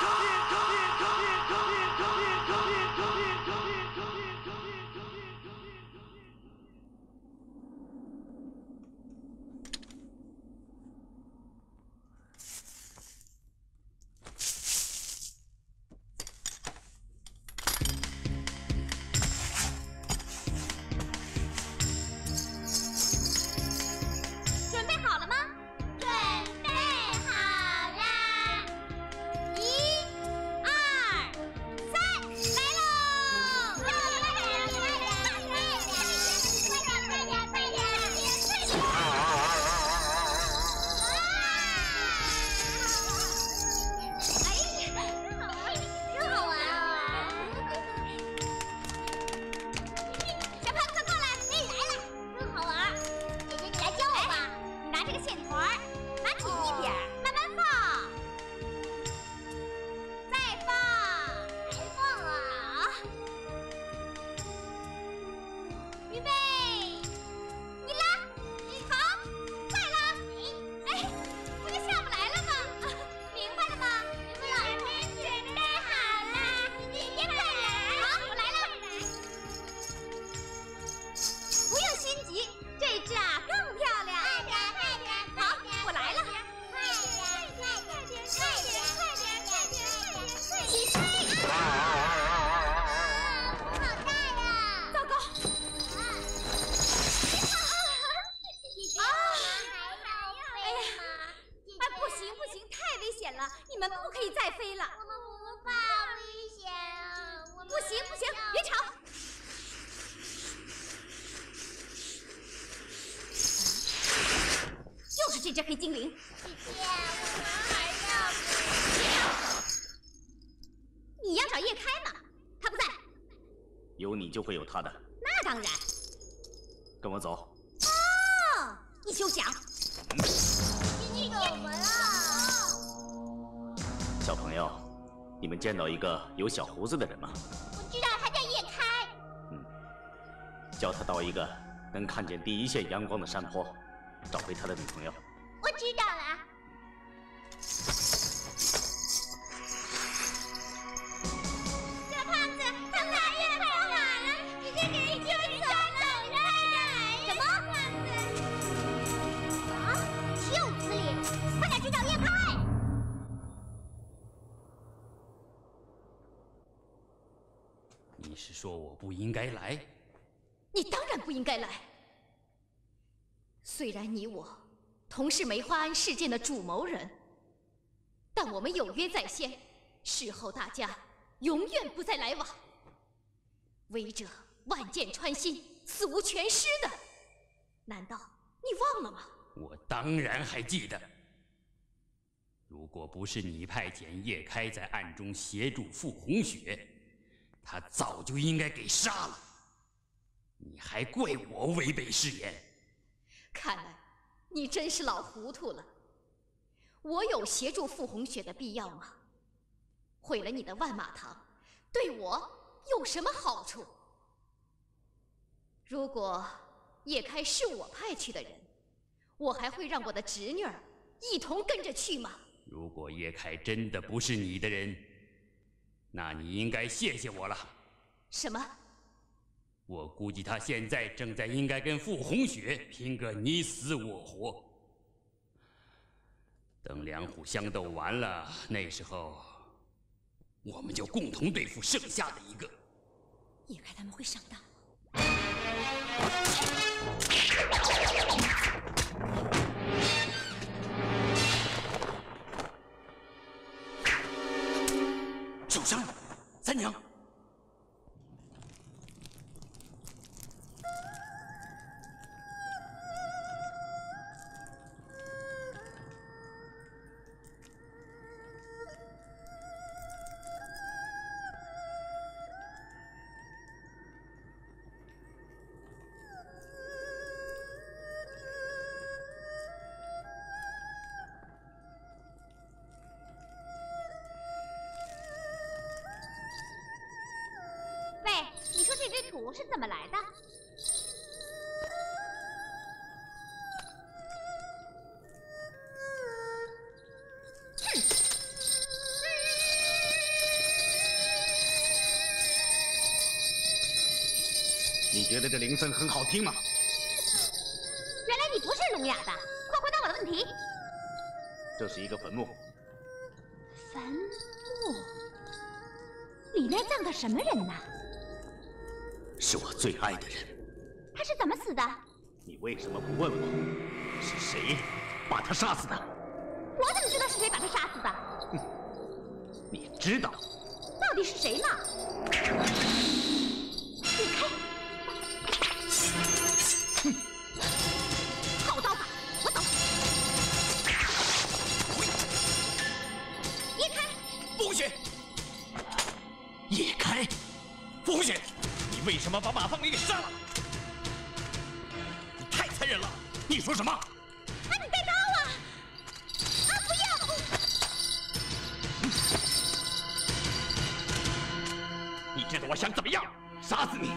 准备好了吗？准备好啦！一、二、三，来喽！快点，快点，快点，快点，快点！哎，真好玩啊！小胖，快过来！哎，来了，真好玩。姐姐，你来教我吧。你拿这个线团儿，拿紧一点，慢慢放，再放，还放啊！预备，一拉，好，再拉，哎，它就下不来了吗？明白了吗？明白了。准备好了，姐姐快来。好，我来了。不用心急，这只啊更漂亮。快点，快点，好，我来了。快点，快点，快点，快点，快点，快点，快点，起飞！好大呀！糟糕！啊！哎呀！哎，不行不行，太危险了，你们不可以再飞了。我们不怕危险啊！不行不行，别吵。就是这只黑精灵。姐姐，我们还要飞。你要找叶开吗？他不在。 有你就会有他的。 那当然。 跟我走。 哦，你休想！你怎么了？ 小朋友，你们见到一个有小胡子的人吗？ 我知道他叫叶开。 嗯，叫他到一个能看见第一线阳光的山坡，找回他的女朋友。 我知道了。小胖子，他爬越跑好了，直接给人丢走了。什么？啊！岂有此理！快点去找叶开！ 你是说我不应该来？ 你当然不应该来。虽然你我同是梅花庵事件的主谋人，但我们有约在先，事后大家永远不再来往。违者万箭穿心、死无全尸的。难道你忘了吗？ 我当然还记得。如果不是你派遣叶开在暗中协助傅红雪，他早就应该给杀了。你还怪我违背誓言？ 看来你真是老糊涂了。我有协助傅红雪的必要吗？毁了你的万马堂，对我有什么好处？如果叶开是我派去的人，我还会让我的侄女儿一同跟着去吗？ 如果叶开真的不是你的人，那你应该谢谢我了。 什么？ 我估计他现在正在应该跟傅红雪拼个你死我活。等两虎相斗完了，那时候我们就共同对付剩下的一个。 叶开他们会上当。 受伤了，三娘。 这堆土是怎么来的？哼！ 你觉得这铃声很好听吗？ 原来你不是聋哑的，快回答我的问题。 这是一个坟墓。 坟墓？里面葬的什么人呢？ 是我最爱的人。 他是怎么死的？ 你为什么不问我，是谁把他杀死的？ 我怎么知道是谁把他杀死的？ 哼，你知道？ 到底是谁呢？你开！ 哼！ 好刀法，我走。叶开！ 傅红雪！叶开！傅红雪！你为什么把马放林给杀了？你太残忍了！你说什么？ 啊，你带刀啊！啊，不要！ 你知道我想怎么样？杀死你！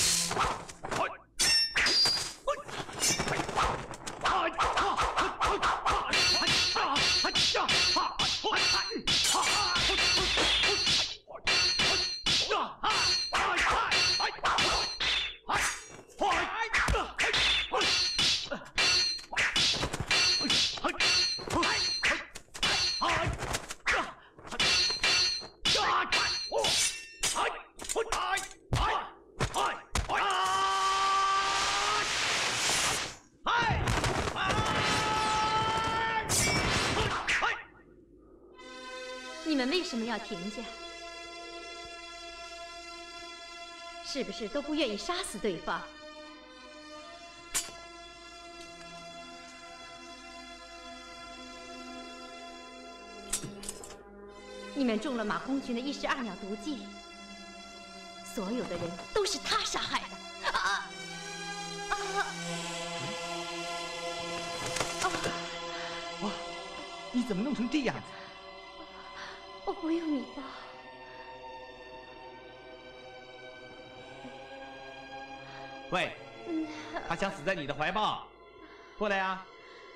你们为什么要停下？是不是都不愿意杀死对方？你们中了马空群的一石二鸟毒计，所有的人都是他杀害的。啊啊啊！ 哇，你怎么弄成这样子？ 我不用你抱。 喂，他想死在你的怀抱，过来呀！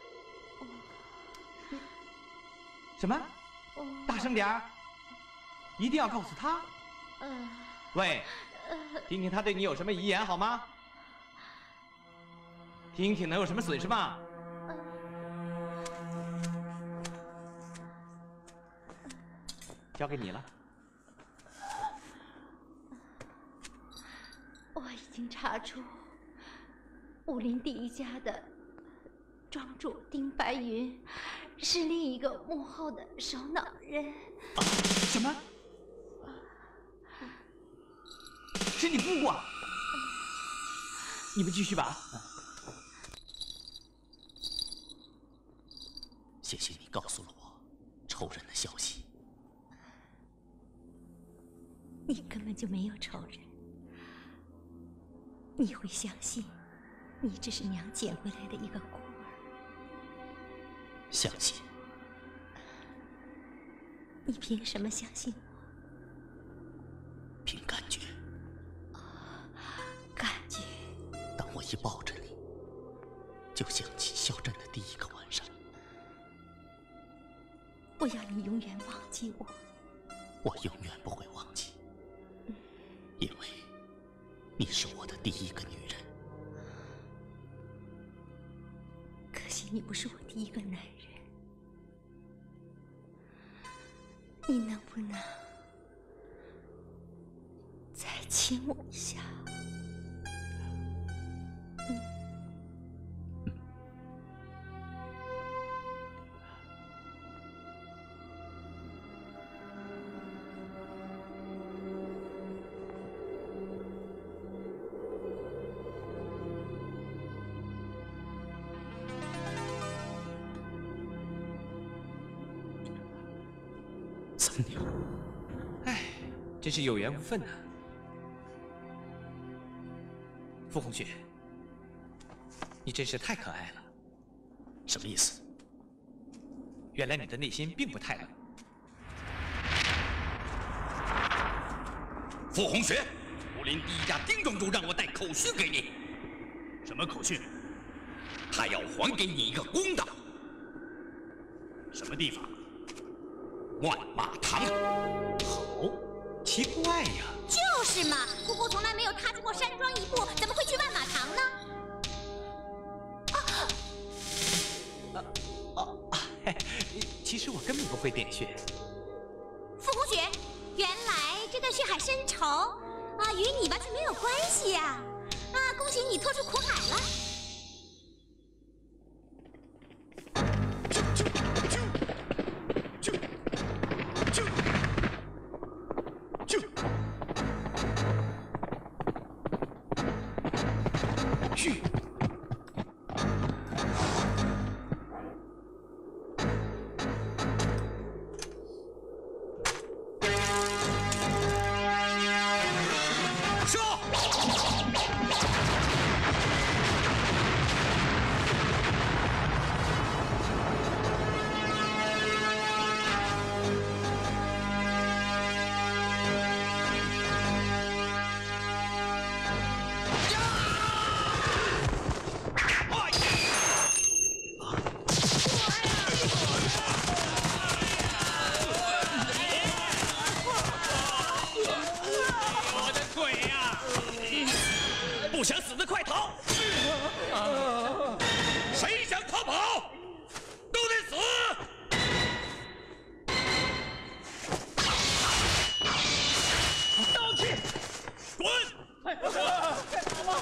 什么？大声点儿！一定要告诉他。喂，听听他对你有什么遗言好吗？听听能有什么损失吗？交给你了。 我已经查出武林第一家的庄主丁白云是另一个幕后的首脑人。 啊、什么？是你姑姑啊？ 你们继续吧。 谢谢你告诉了我仇人的消息。 你根本就没有仇人，你会相信你只是娘捡回来的一个孤儿？ 相信？ 你凭什么相信我？ 凭感觉。 感觉。 当我一抱着你，就想起肖战的第一个晚上。 我要你永远忘记我。 我永远不会忘记，因为你是我的第一个女人。 可惜你不是我第一个男人。你能不能再亲我一下？嗯。 三娘， 唉，真是有缘无分呐。傅红雪，你真是太可爱了。 什么意思？ 原来你的内心并不太冷。 傅红雪，武林第一家丁庄主让我带口讯给你。 什么口讯？ 他要还给你一个公道。 什么地方？ 万马堂。 好，奇怪呀。 就是嘛，姑姑从来没有踏进过山庄一步，怎么会去万马堂呢？ 啊啊啊！其实我根本不会点穴。 傅红雪，原来这段血海深仇啊，与你完全没有关系呀！啊，恭喜你脱出苦海了。 不想死的快逃！谁想逃跑，都得死！ 刀气， 滚！ 干什么？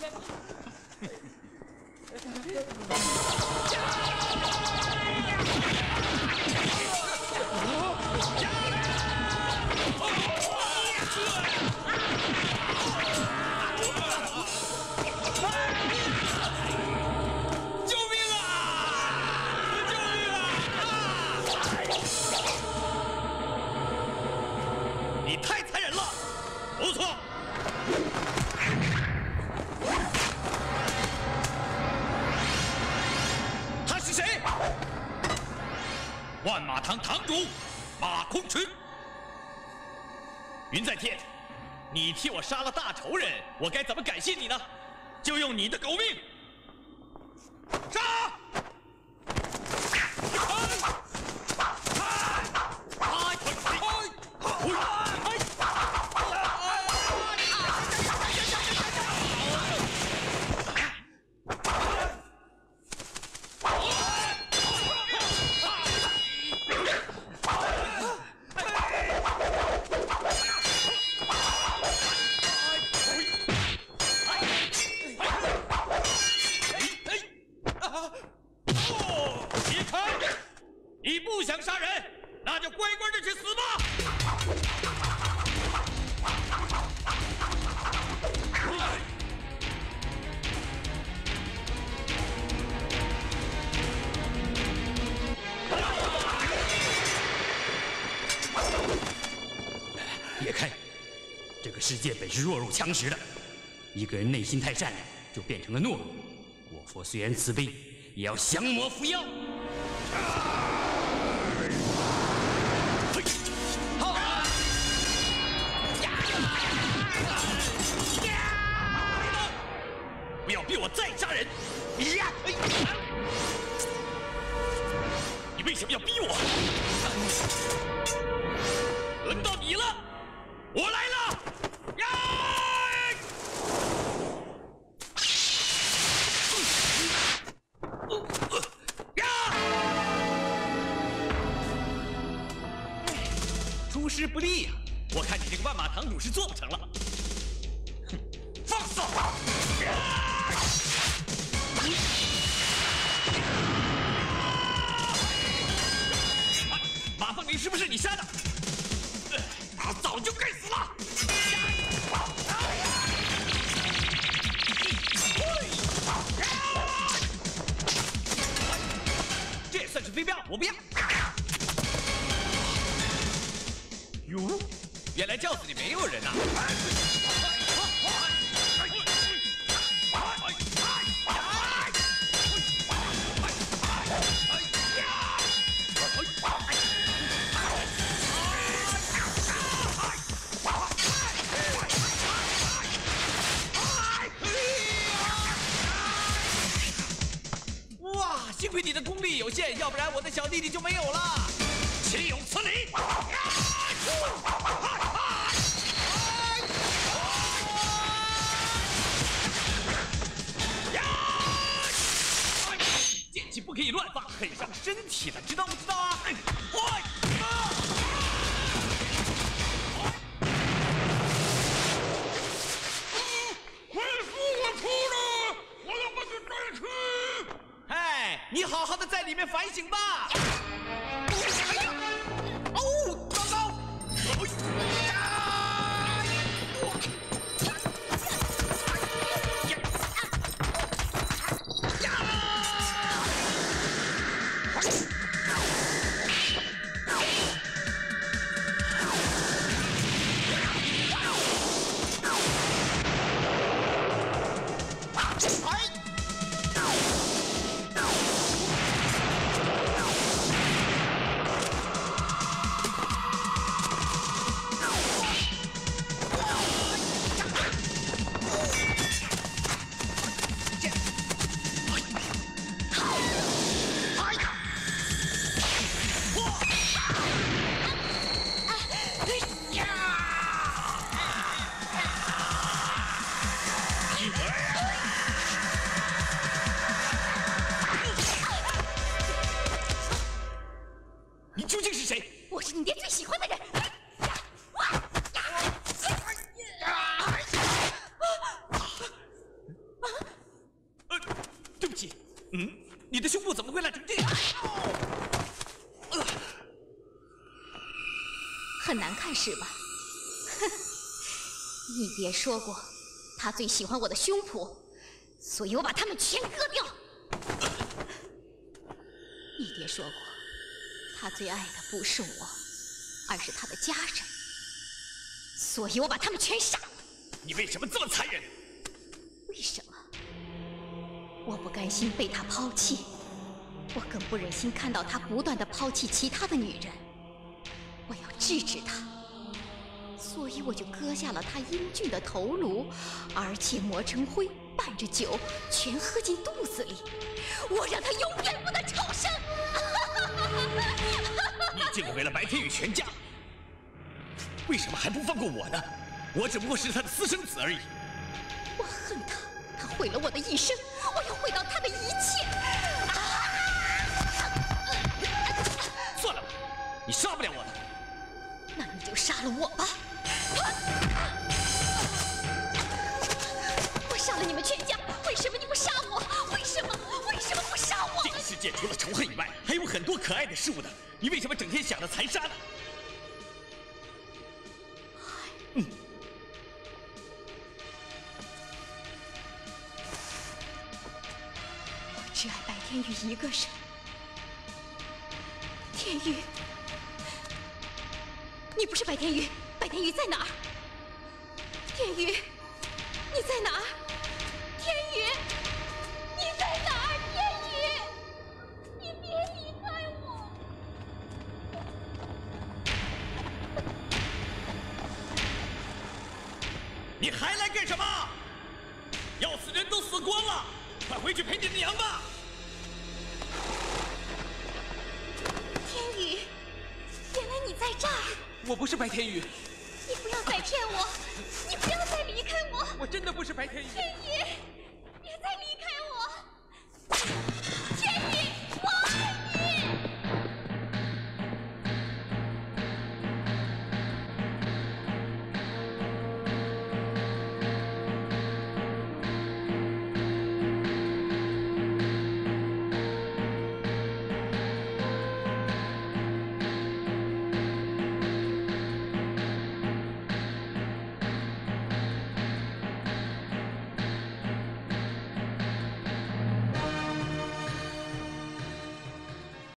不错，他是谁？万马堂堂主马空群。 云在天，你替我杀了大仇人，我该怎么感谢你呢？就用你的狗命！杀！啊！ 这个世界本是弱肉强食的，一个人内心太善良，就变成了懦弱。我佛虽然慈悲，也要降魔伏妖。不要逼我再杀人！你为什么要逼我？轮到你了，我来了！呀！出师不利呀！我看你这个万马堂主是做不成了。哼，放肆！马凤鸣是不是你杀的？他早就该死了！这也算是飞镖，我不要。哟，原来轿子里没有人呐！幸亏你的功力有限，要不然我的小弟弟就没有了。岂有此理！剑气不可以乱发，很伤身体的，知道不知道啊？你好好的在里面反省吧。哦，糟糕！你究竟是谁？ 我是你爹最喜欢的人。 呃，对不起。嗯，你的胸部怎么会烂成这样？ 很难看是吧？哼，你爹说过，他最喜欢我的胸脯，所以我把它们全割掉。你爹说过，他最爱的不是我，而是他的家人，所以我把他们全杀了。 你为什么这么残忍？ 为什么？我不甘心被他抛弃，我更不忍心看到他不断的抛弃其他的女人。我要制止他，所以我就割下了他英俊的头颅，而且磨成灰，拌着酒，全喝进肚子里。我让他永远不能重生。 你竟然为了白天宇全家，为什么还不放过我呢？我只不过是他的私生子而已。 我恨他，他毁了我的一生，我要毁掉他的一切。 算了吧，你杀不了我的。 那你就杀了我吧！我杀了你们全家，为什么你不杀我？为什么？为什么不杀我？ 这个世界除了仇恨以外，还有很多可爱的事物的。你为什么整天想着残杀呢？嗯。 我只爱白天宇一个人。天宇。你不是白天宇，白天宇在哪儿？ 天宇，你在哪儿？天宇，你在哪儿？天宇，你别离开我！ 你还来干什么？要死人都死光了，快回去陪你的娘吧！ 天宇，原来你在这儿！ 我不是白天宇， 你不要再骗我！你不要再离开我！ 我真的不是白天宇。 天宇，别再离开我！